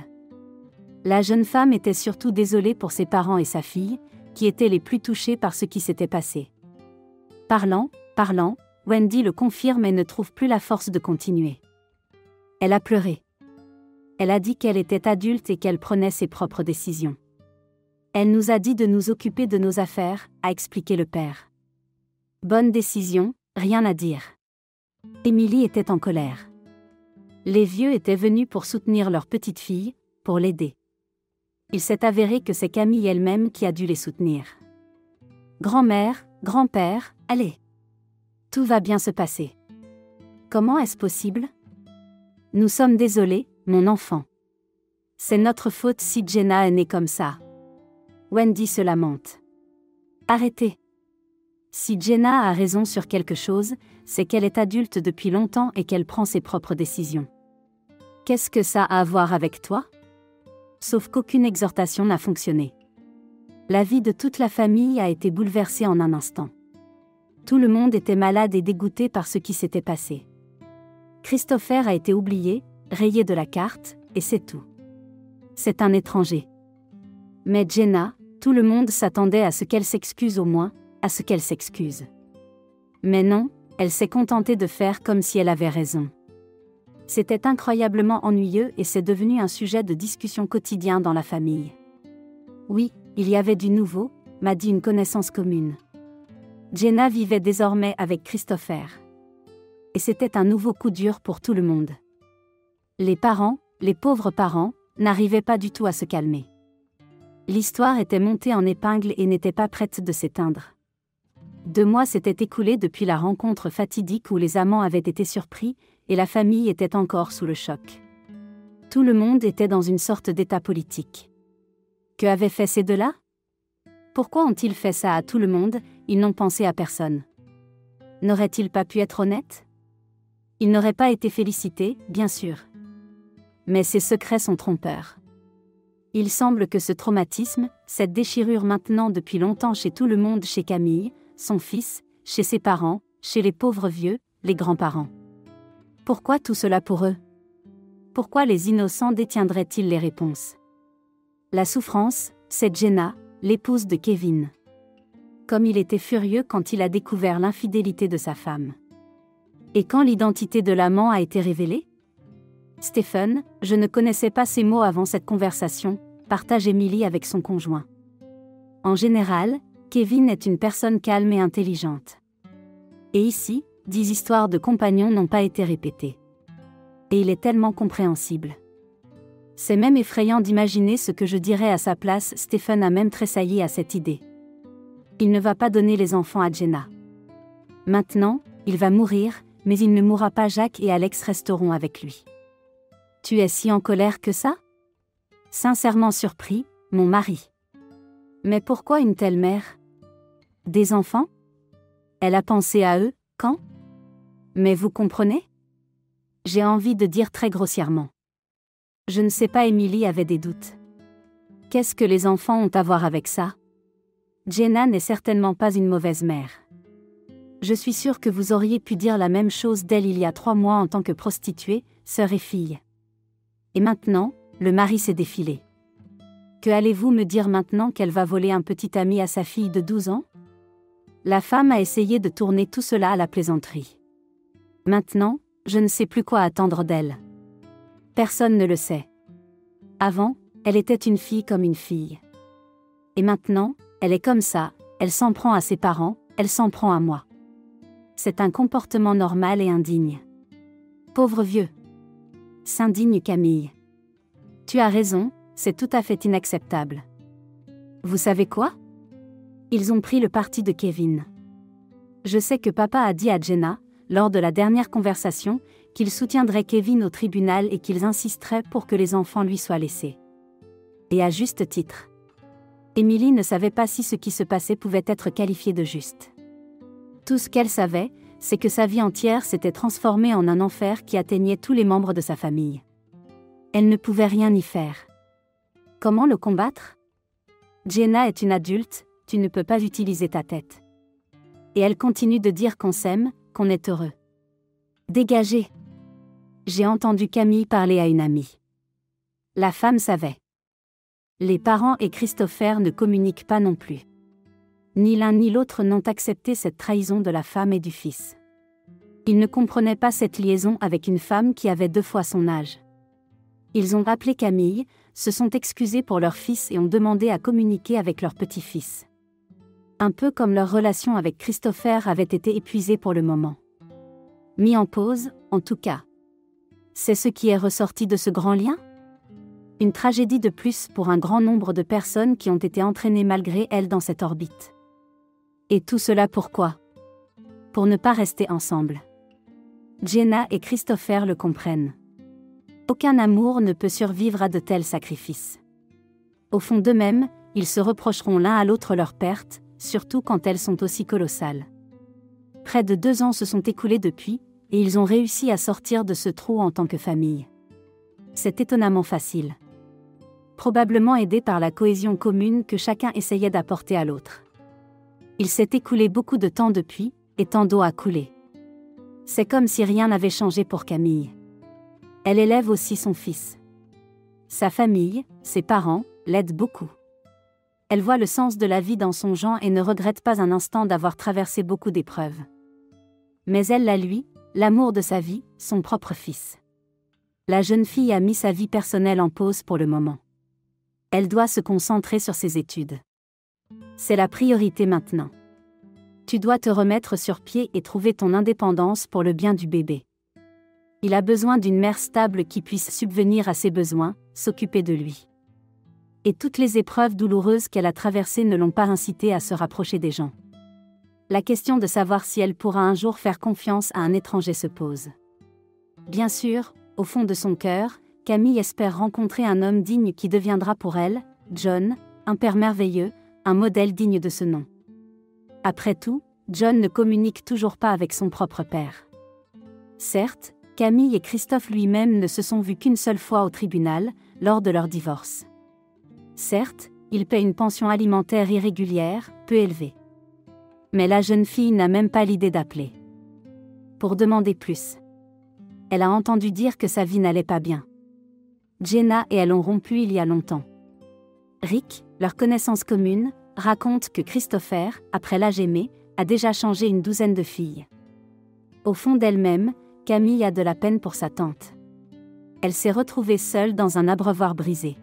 La jeune femme était surtout désolée pour ses parents et sa fille, qui étaient les plus touchés par ce qui s'était passé. Parlant, parlant, Wendy le confirme et ne trouve plus la force de continuer. Elle a pleuré. Elle a dit qu'elle était adulte et qu'elle prenait ses propres décisions. Elle nous a dit de nous occuper de nos affaires, a expliqué le père. Bonne décision, rien à dire. Emily était en colère. Les vieux étaient venus pour soutenir leur petite fille, pour l'aider. Il s'est avéré que c'est Camille elle-même qui a dû les soutenir. Grand-mère, grand-père, allez. Tout va bien se passer. Comment est-ce possible ? Nous sommes désolés, mon enfant. C'est notre faute si Jenna est née comme ça. Wendy se lamente. Arrêtez. Si Jenna a raison sur quelque chose, c'est qu'elle est adulte depuis longtemps et qu'elle prend ses propres décisions. Qu'est-ce que ça a à voir avec toi ? Sauf qu'aucune exhortation n'a fonctionné. La vie de toute la famille a été bouleversée en un instant. Tout le monde était malade et dégoûté par ce qui s'était passé. Christopher a été oublié, rayé de la carte, et c'est tout. C'est un étranger. Mais Jenna, tout le monde s'attendait à ce qu'elle s'excuse au moins, à ce qu'elle s'excuse. Mais non, elle s'est contentée de faire comme si elle avait raison. C'était incroyablement ennuyeux et c'est devenu un sujet de discussion quotidien dans la famille. Oui, il y avait du nouveau, m'a dit une connaissance commune. Jenna vivait désormais avec Christopher. Et c'était un nouveau coup dur pour tout le monde. Les parents, les pauvres parents, n'arrivaient pas du tout à se calmer. L'histoire était montée en épingle et n'était pas prête de s'éteindre. Deux mois s'étaient écoulés depuis la rencontre fatidique où les amants avaient été surpris, et la famille était encore sous le choc. Tout le monde était dans une sorte d'état politique. Que avaient fait ces deux-là? Pourquoi ont-ils fait ça à tout le monde, ils n'ont pensé à personne? N'auraient-ils pas pu être honnêtes? Ils n'auraient pas été félicités, bien sûr. Mais ces secrets sont trompeurs. Il semble que ce traumatisme, cette déchirure maintenant depuis longtemps chez tout le monde, chez Camille, son fils, chez ses parents, chez les pauvres vieux, les grands-parents. Pourquoi tout cela pour eux? Pourquoi les innocents détiendraient-ils les réponses? La souffrance, c'est Jenna, l'épouse de Kevin. Comme il était furieux quand il a découvert l'infidélité de sa femme. Et quand l'identité de l'amant a été révélée? Stephen, je ne connaissais pas ces mots avant cette conversation, partage Emily avec son conjoint. En général, Kevin est une personne calme et intelligente. Et ici, dix histoires de compagnons n'ont pas été répétées. Et il est tellement compréhensible. C'est même effrayant d'imaginer ce que je dirais à sa place. Stephen a même tressailli à cette idée. Il ne va pas donner les enfants à Jenna. Maintenant, il va mourir, mais il ne mourra pas. Jack et Alex resteront avec lui. Tu es si en colère que ça? Sincèrement surpris, mon mari. Mais pourquoi une telle mère? Des enfants? Elle a pensé à eux, quand? Mais vous comprenez? J'ai envie de dire très grossièrement. Je ne sais pas, Emily avait des doutes. Qu'est-ce que les enfants ont à voir avec ça? Jenna n'est certainement pas une mauvaise mère. Je suis sûre que vous auriez pu dire la même chose d'elle il y a trois mois en tant que prostituée, sœur et fille. Et maintenant, le mari s'est défilé. Que allez-vous me dire maintenant qu'elle va voler un petit ami à sa fille de douze ans? La femme a essayé de tourner tout cela à la plaisanterie. Maintenant, je ne sais plus quoi attendre d'elle. Personne ne le sait. Avant, elle était une fille comme une fille. Et maintenant, elle est comme ça, elle s'en prend à ses parents, elle s'en prend à moi. C'est un comportement normal et indigne. Pauvre vieux. S'indigne Camille. Tu as raison, c'est tout à fait inacceptable. Vous savez quoi? Ils ont pris le parti de Kevin. Je sais que papa a dit à Jenna, lors de la dernière conversation, qu'il soutiendrait Kevin au tribunal et qu'ils insisteraient pour que les enfants lui soient laissés. Et à juste titre. Emily ne savait pas si ce qui se passait pouvait être qualifié de juste. Tout ce qu'elle savait, c'est que sa vie entière s'était transformée en un enfer qui atteignait tous les membres de sa famille. Elle ne pouvait rien y faire. Comment le combattre? Jenna est une adulte, tu ne peux pas utiliser ta tête. Et elle continue de dire qu'on s'aime, qu'on est heureux. Dégagez. J'ai entendu Camille parler à une amie. La femme savait. Les parents et Christopher ne communiquent pas non plus. Ni l'un ni l'autre n'ont accepté cette trahison de la femme et du fils. Ils ne comprenaient pas cette liaison avec une femme qui avait deux fois son âge. Ils ont appelé Camille, se sont excusés pour leur fils et ont demandé à communiquer avec leur petit-fils. Un peu comme leur relation avec Christopher avait été épuisée pour le moment. Mis en pause, en tout cas. C'est ce qui est ressorti de ce grand lien? Une tragédie de plus pour un grand nombre de personnes qui ont été entraînées malgré elles dans cette orbite. Et tout cela pourquoi? Pour ne pas rester ensemble. Jenna et Christopher le comprennent. Aucun amour ne peut survivre à de tels sacrifices. Au fond d'eux-mêmes, ils se reprocheront l'un à l'autre leur perte, surtout quand elles sont aussi colossales. Près de deux ans se sont écoulés depuis, et ils ont réussi à sortir de ce trou en tant que famille. C'est étonnamment facile. Probablement aidé par la cohésion commune que chacun essayait d'apporter à l'autre. Il s'est écoulé beaucoup de temps depuis, et tant d'eau a coulé. C'est comme si rien n'avait changé pour Camille. Elle élève aussi son fils. Sa famille, ses parents, l'aident beaucoup. Elle voit le sens de la vie dans son genre et ne regrette pas un instant d'avoir traversé beaucoup d'épreuves. Mais elle l'a lui, l'amour de sa vie, son propre fils. La jeune fille a mis sa vie personnelle en pause pour le moment. Elle doit se concentrer sur ses études. C'est la priorité maintenant. Tu dois te remettre sur pied et trouver ton indépendance pour le bien du bébé. Il a besoin d'une mère stable qui puisse subvenir à ses besoins, s'occuper de lui. Et toutes les épreuves douloureuses qu'elle a traversées ne l'ont pas incité à se rapprocher des gens. La question de savoir si elle pourra un jour faire confiance à un étranger se pose. Bien sûr, au fond de son cœur, Camille espère rencontrer un homme digne qui deviendra pour elle, John, un père merveilleux, un modèle digne de ce nom. Après tout, John ne communique toujours pas avec son propre père. Certes, Camille et Christophe lui-même ne se sont vus qu'une seule fois au tribunal, lors de leur divorce. Certes, il paie une pension alimentaire irrégulière, peu élevée. Mais la jeune fille n'a même pas l'idée d'appeler pour demander plus. Elle a entendu dire que sa vie n'allait pas bien. Jenna et elle ont rompu il y a longtemps. Rick, leur connaissance commune, raconte que Christopher, après l'âge aimé, a déjà changé une douzaine de filles. Au fond d'elle-même, Camille a de la peine pour sa tante. Elle s'est retrouvée seule dans un abreuvoir brisé.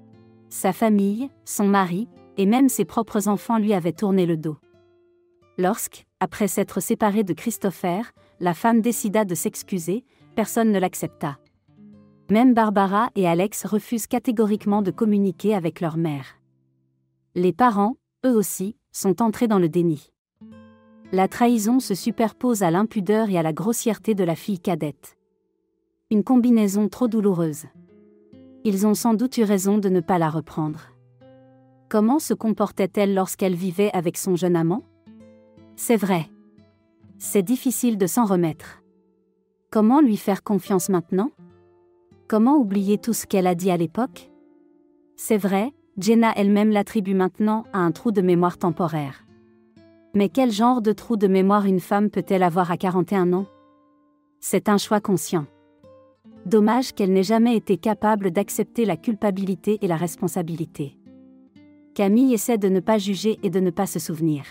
Sa famille, son mari, et même ses propres enfants lui avaient tourné le dos. Lorsque, après s'être séparée de Christopher, la femme décida de s'excuser, personne ne l'accepta. Même Barbara et Alex refusent catégoriquement de communiquer avec leur mère. Les parents, eux aussi, sont entrés dans le déni. La trahison se superpose à l'impudeur et à la grossièreté de la fille cadette. Une combinaison trop douloureuse. Ils ont sans doute eu raison de ne pas la reprendre. Comment se comportait-elle lorsqu'elle vivait avec son jeune amant ? C'est vrai. C'est difficile de s'en remettre. Comment lui faire confiance maintenant ? Comment oublier tout ce qu'elle a dit à l'époque ? C'est vrai, Jenna elle-même l'attribue maintenant à un trou de mémoire temporaire. Mais quel genre de trou de mémoire une femme peut-elle avoir à quarante et un ans ? C'est un choix conscient. Dommage qu'elle n'ait jamais été capable d'accepter la culpabilité et la responsabilité. Camille essaie de ne pas juger et de ne pas se souvenir.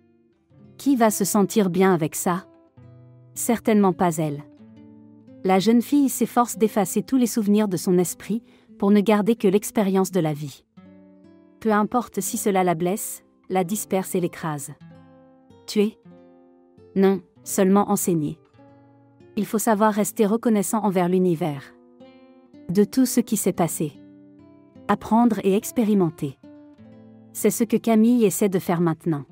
Qui va se sentir bien avec ça ? Certainement pas elle. La jeune fille s'efforce d'effacer tous les souvenirs de son esprit, pour ne garder que l'expérience de la vie. Peu importe si cela la blesse, la disperse et l'écrase. Tuer ? Non, seulement enseigner. Il faut savoir rester reconnaissant envers l'univers. De tout ce qui s'est passé. Apprendre et expérimenter. C'est ce que Camille essaie de faire maintenant.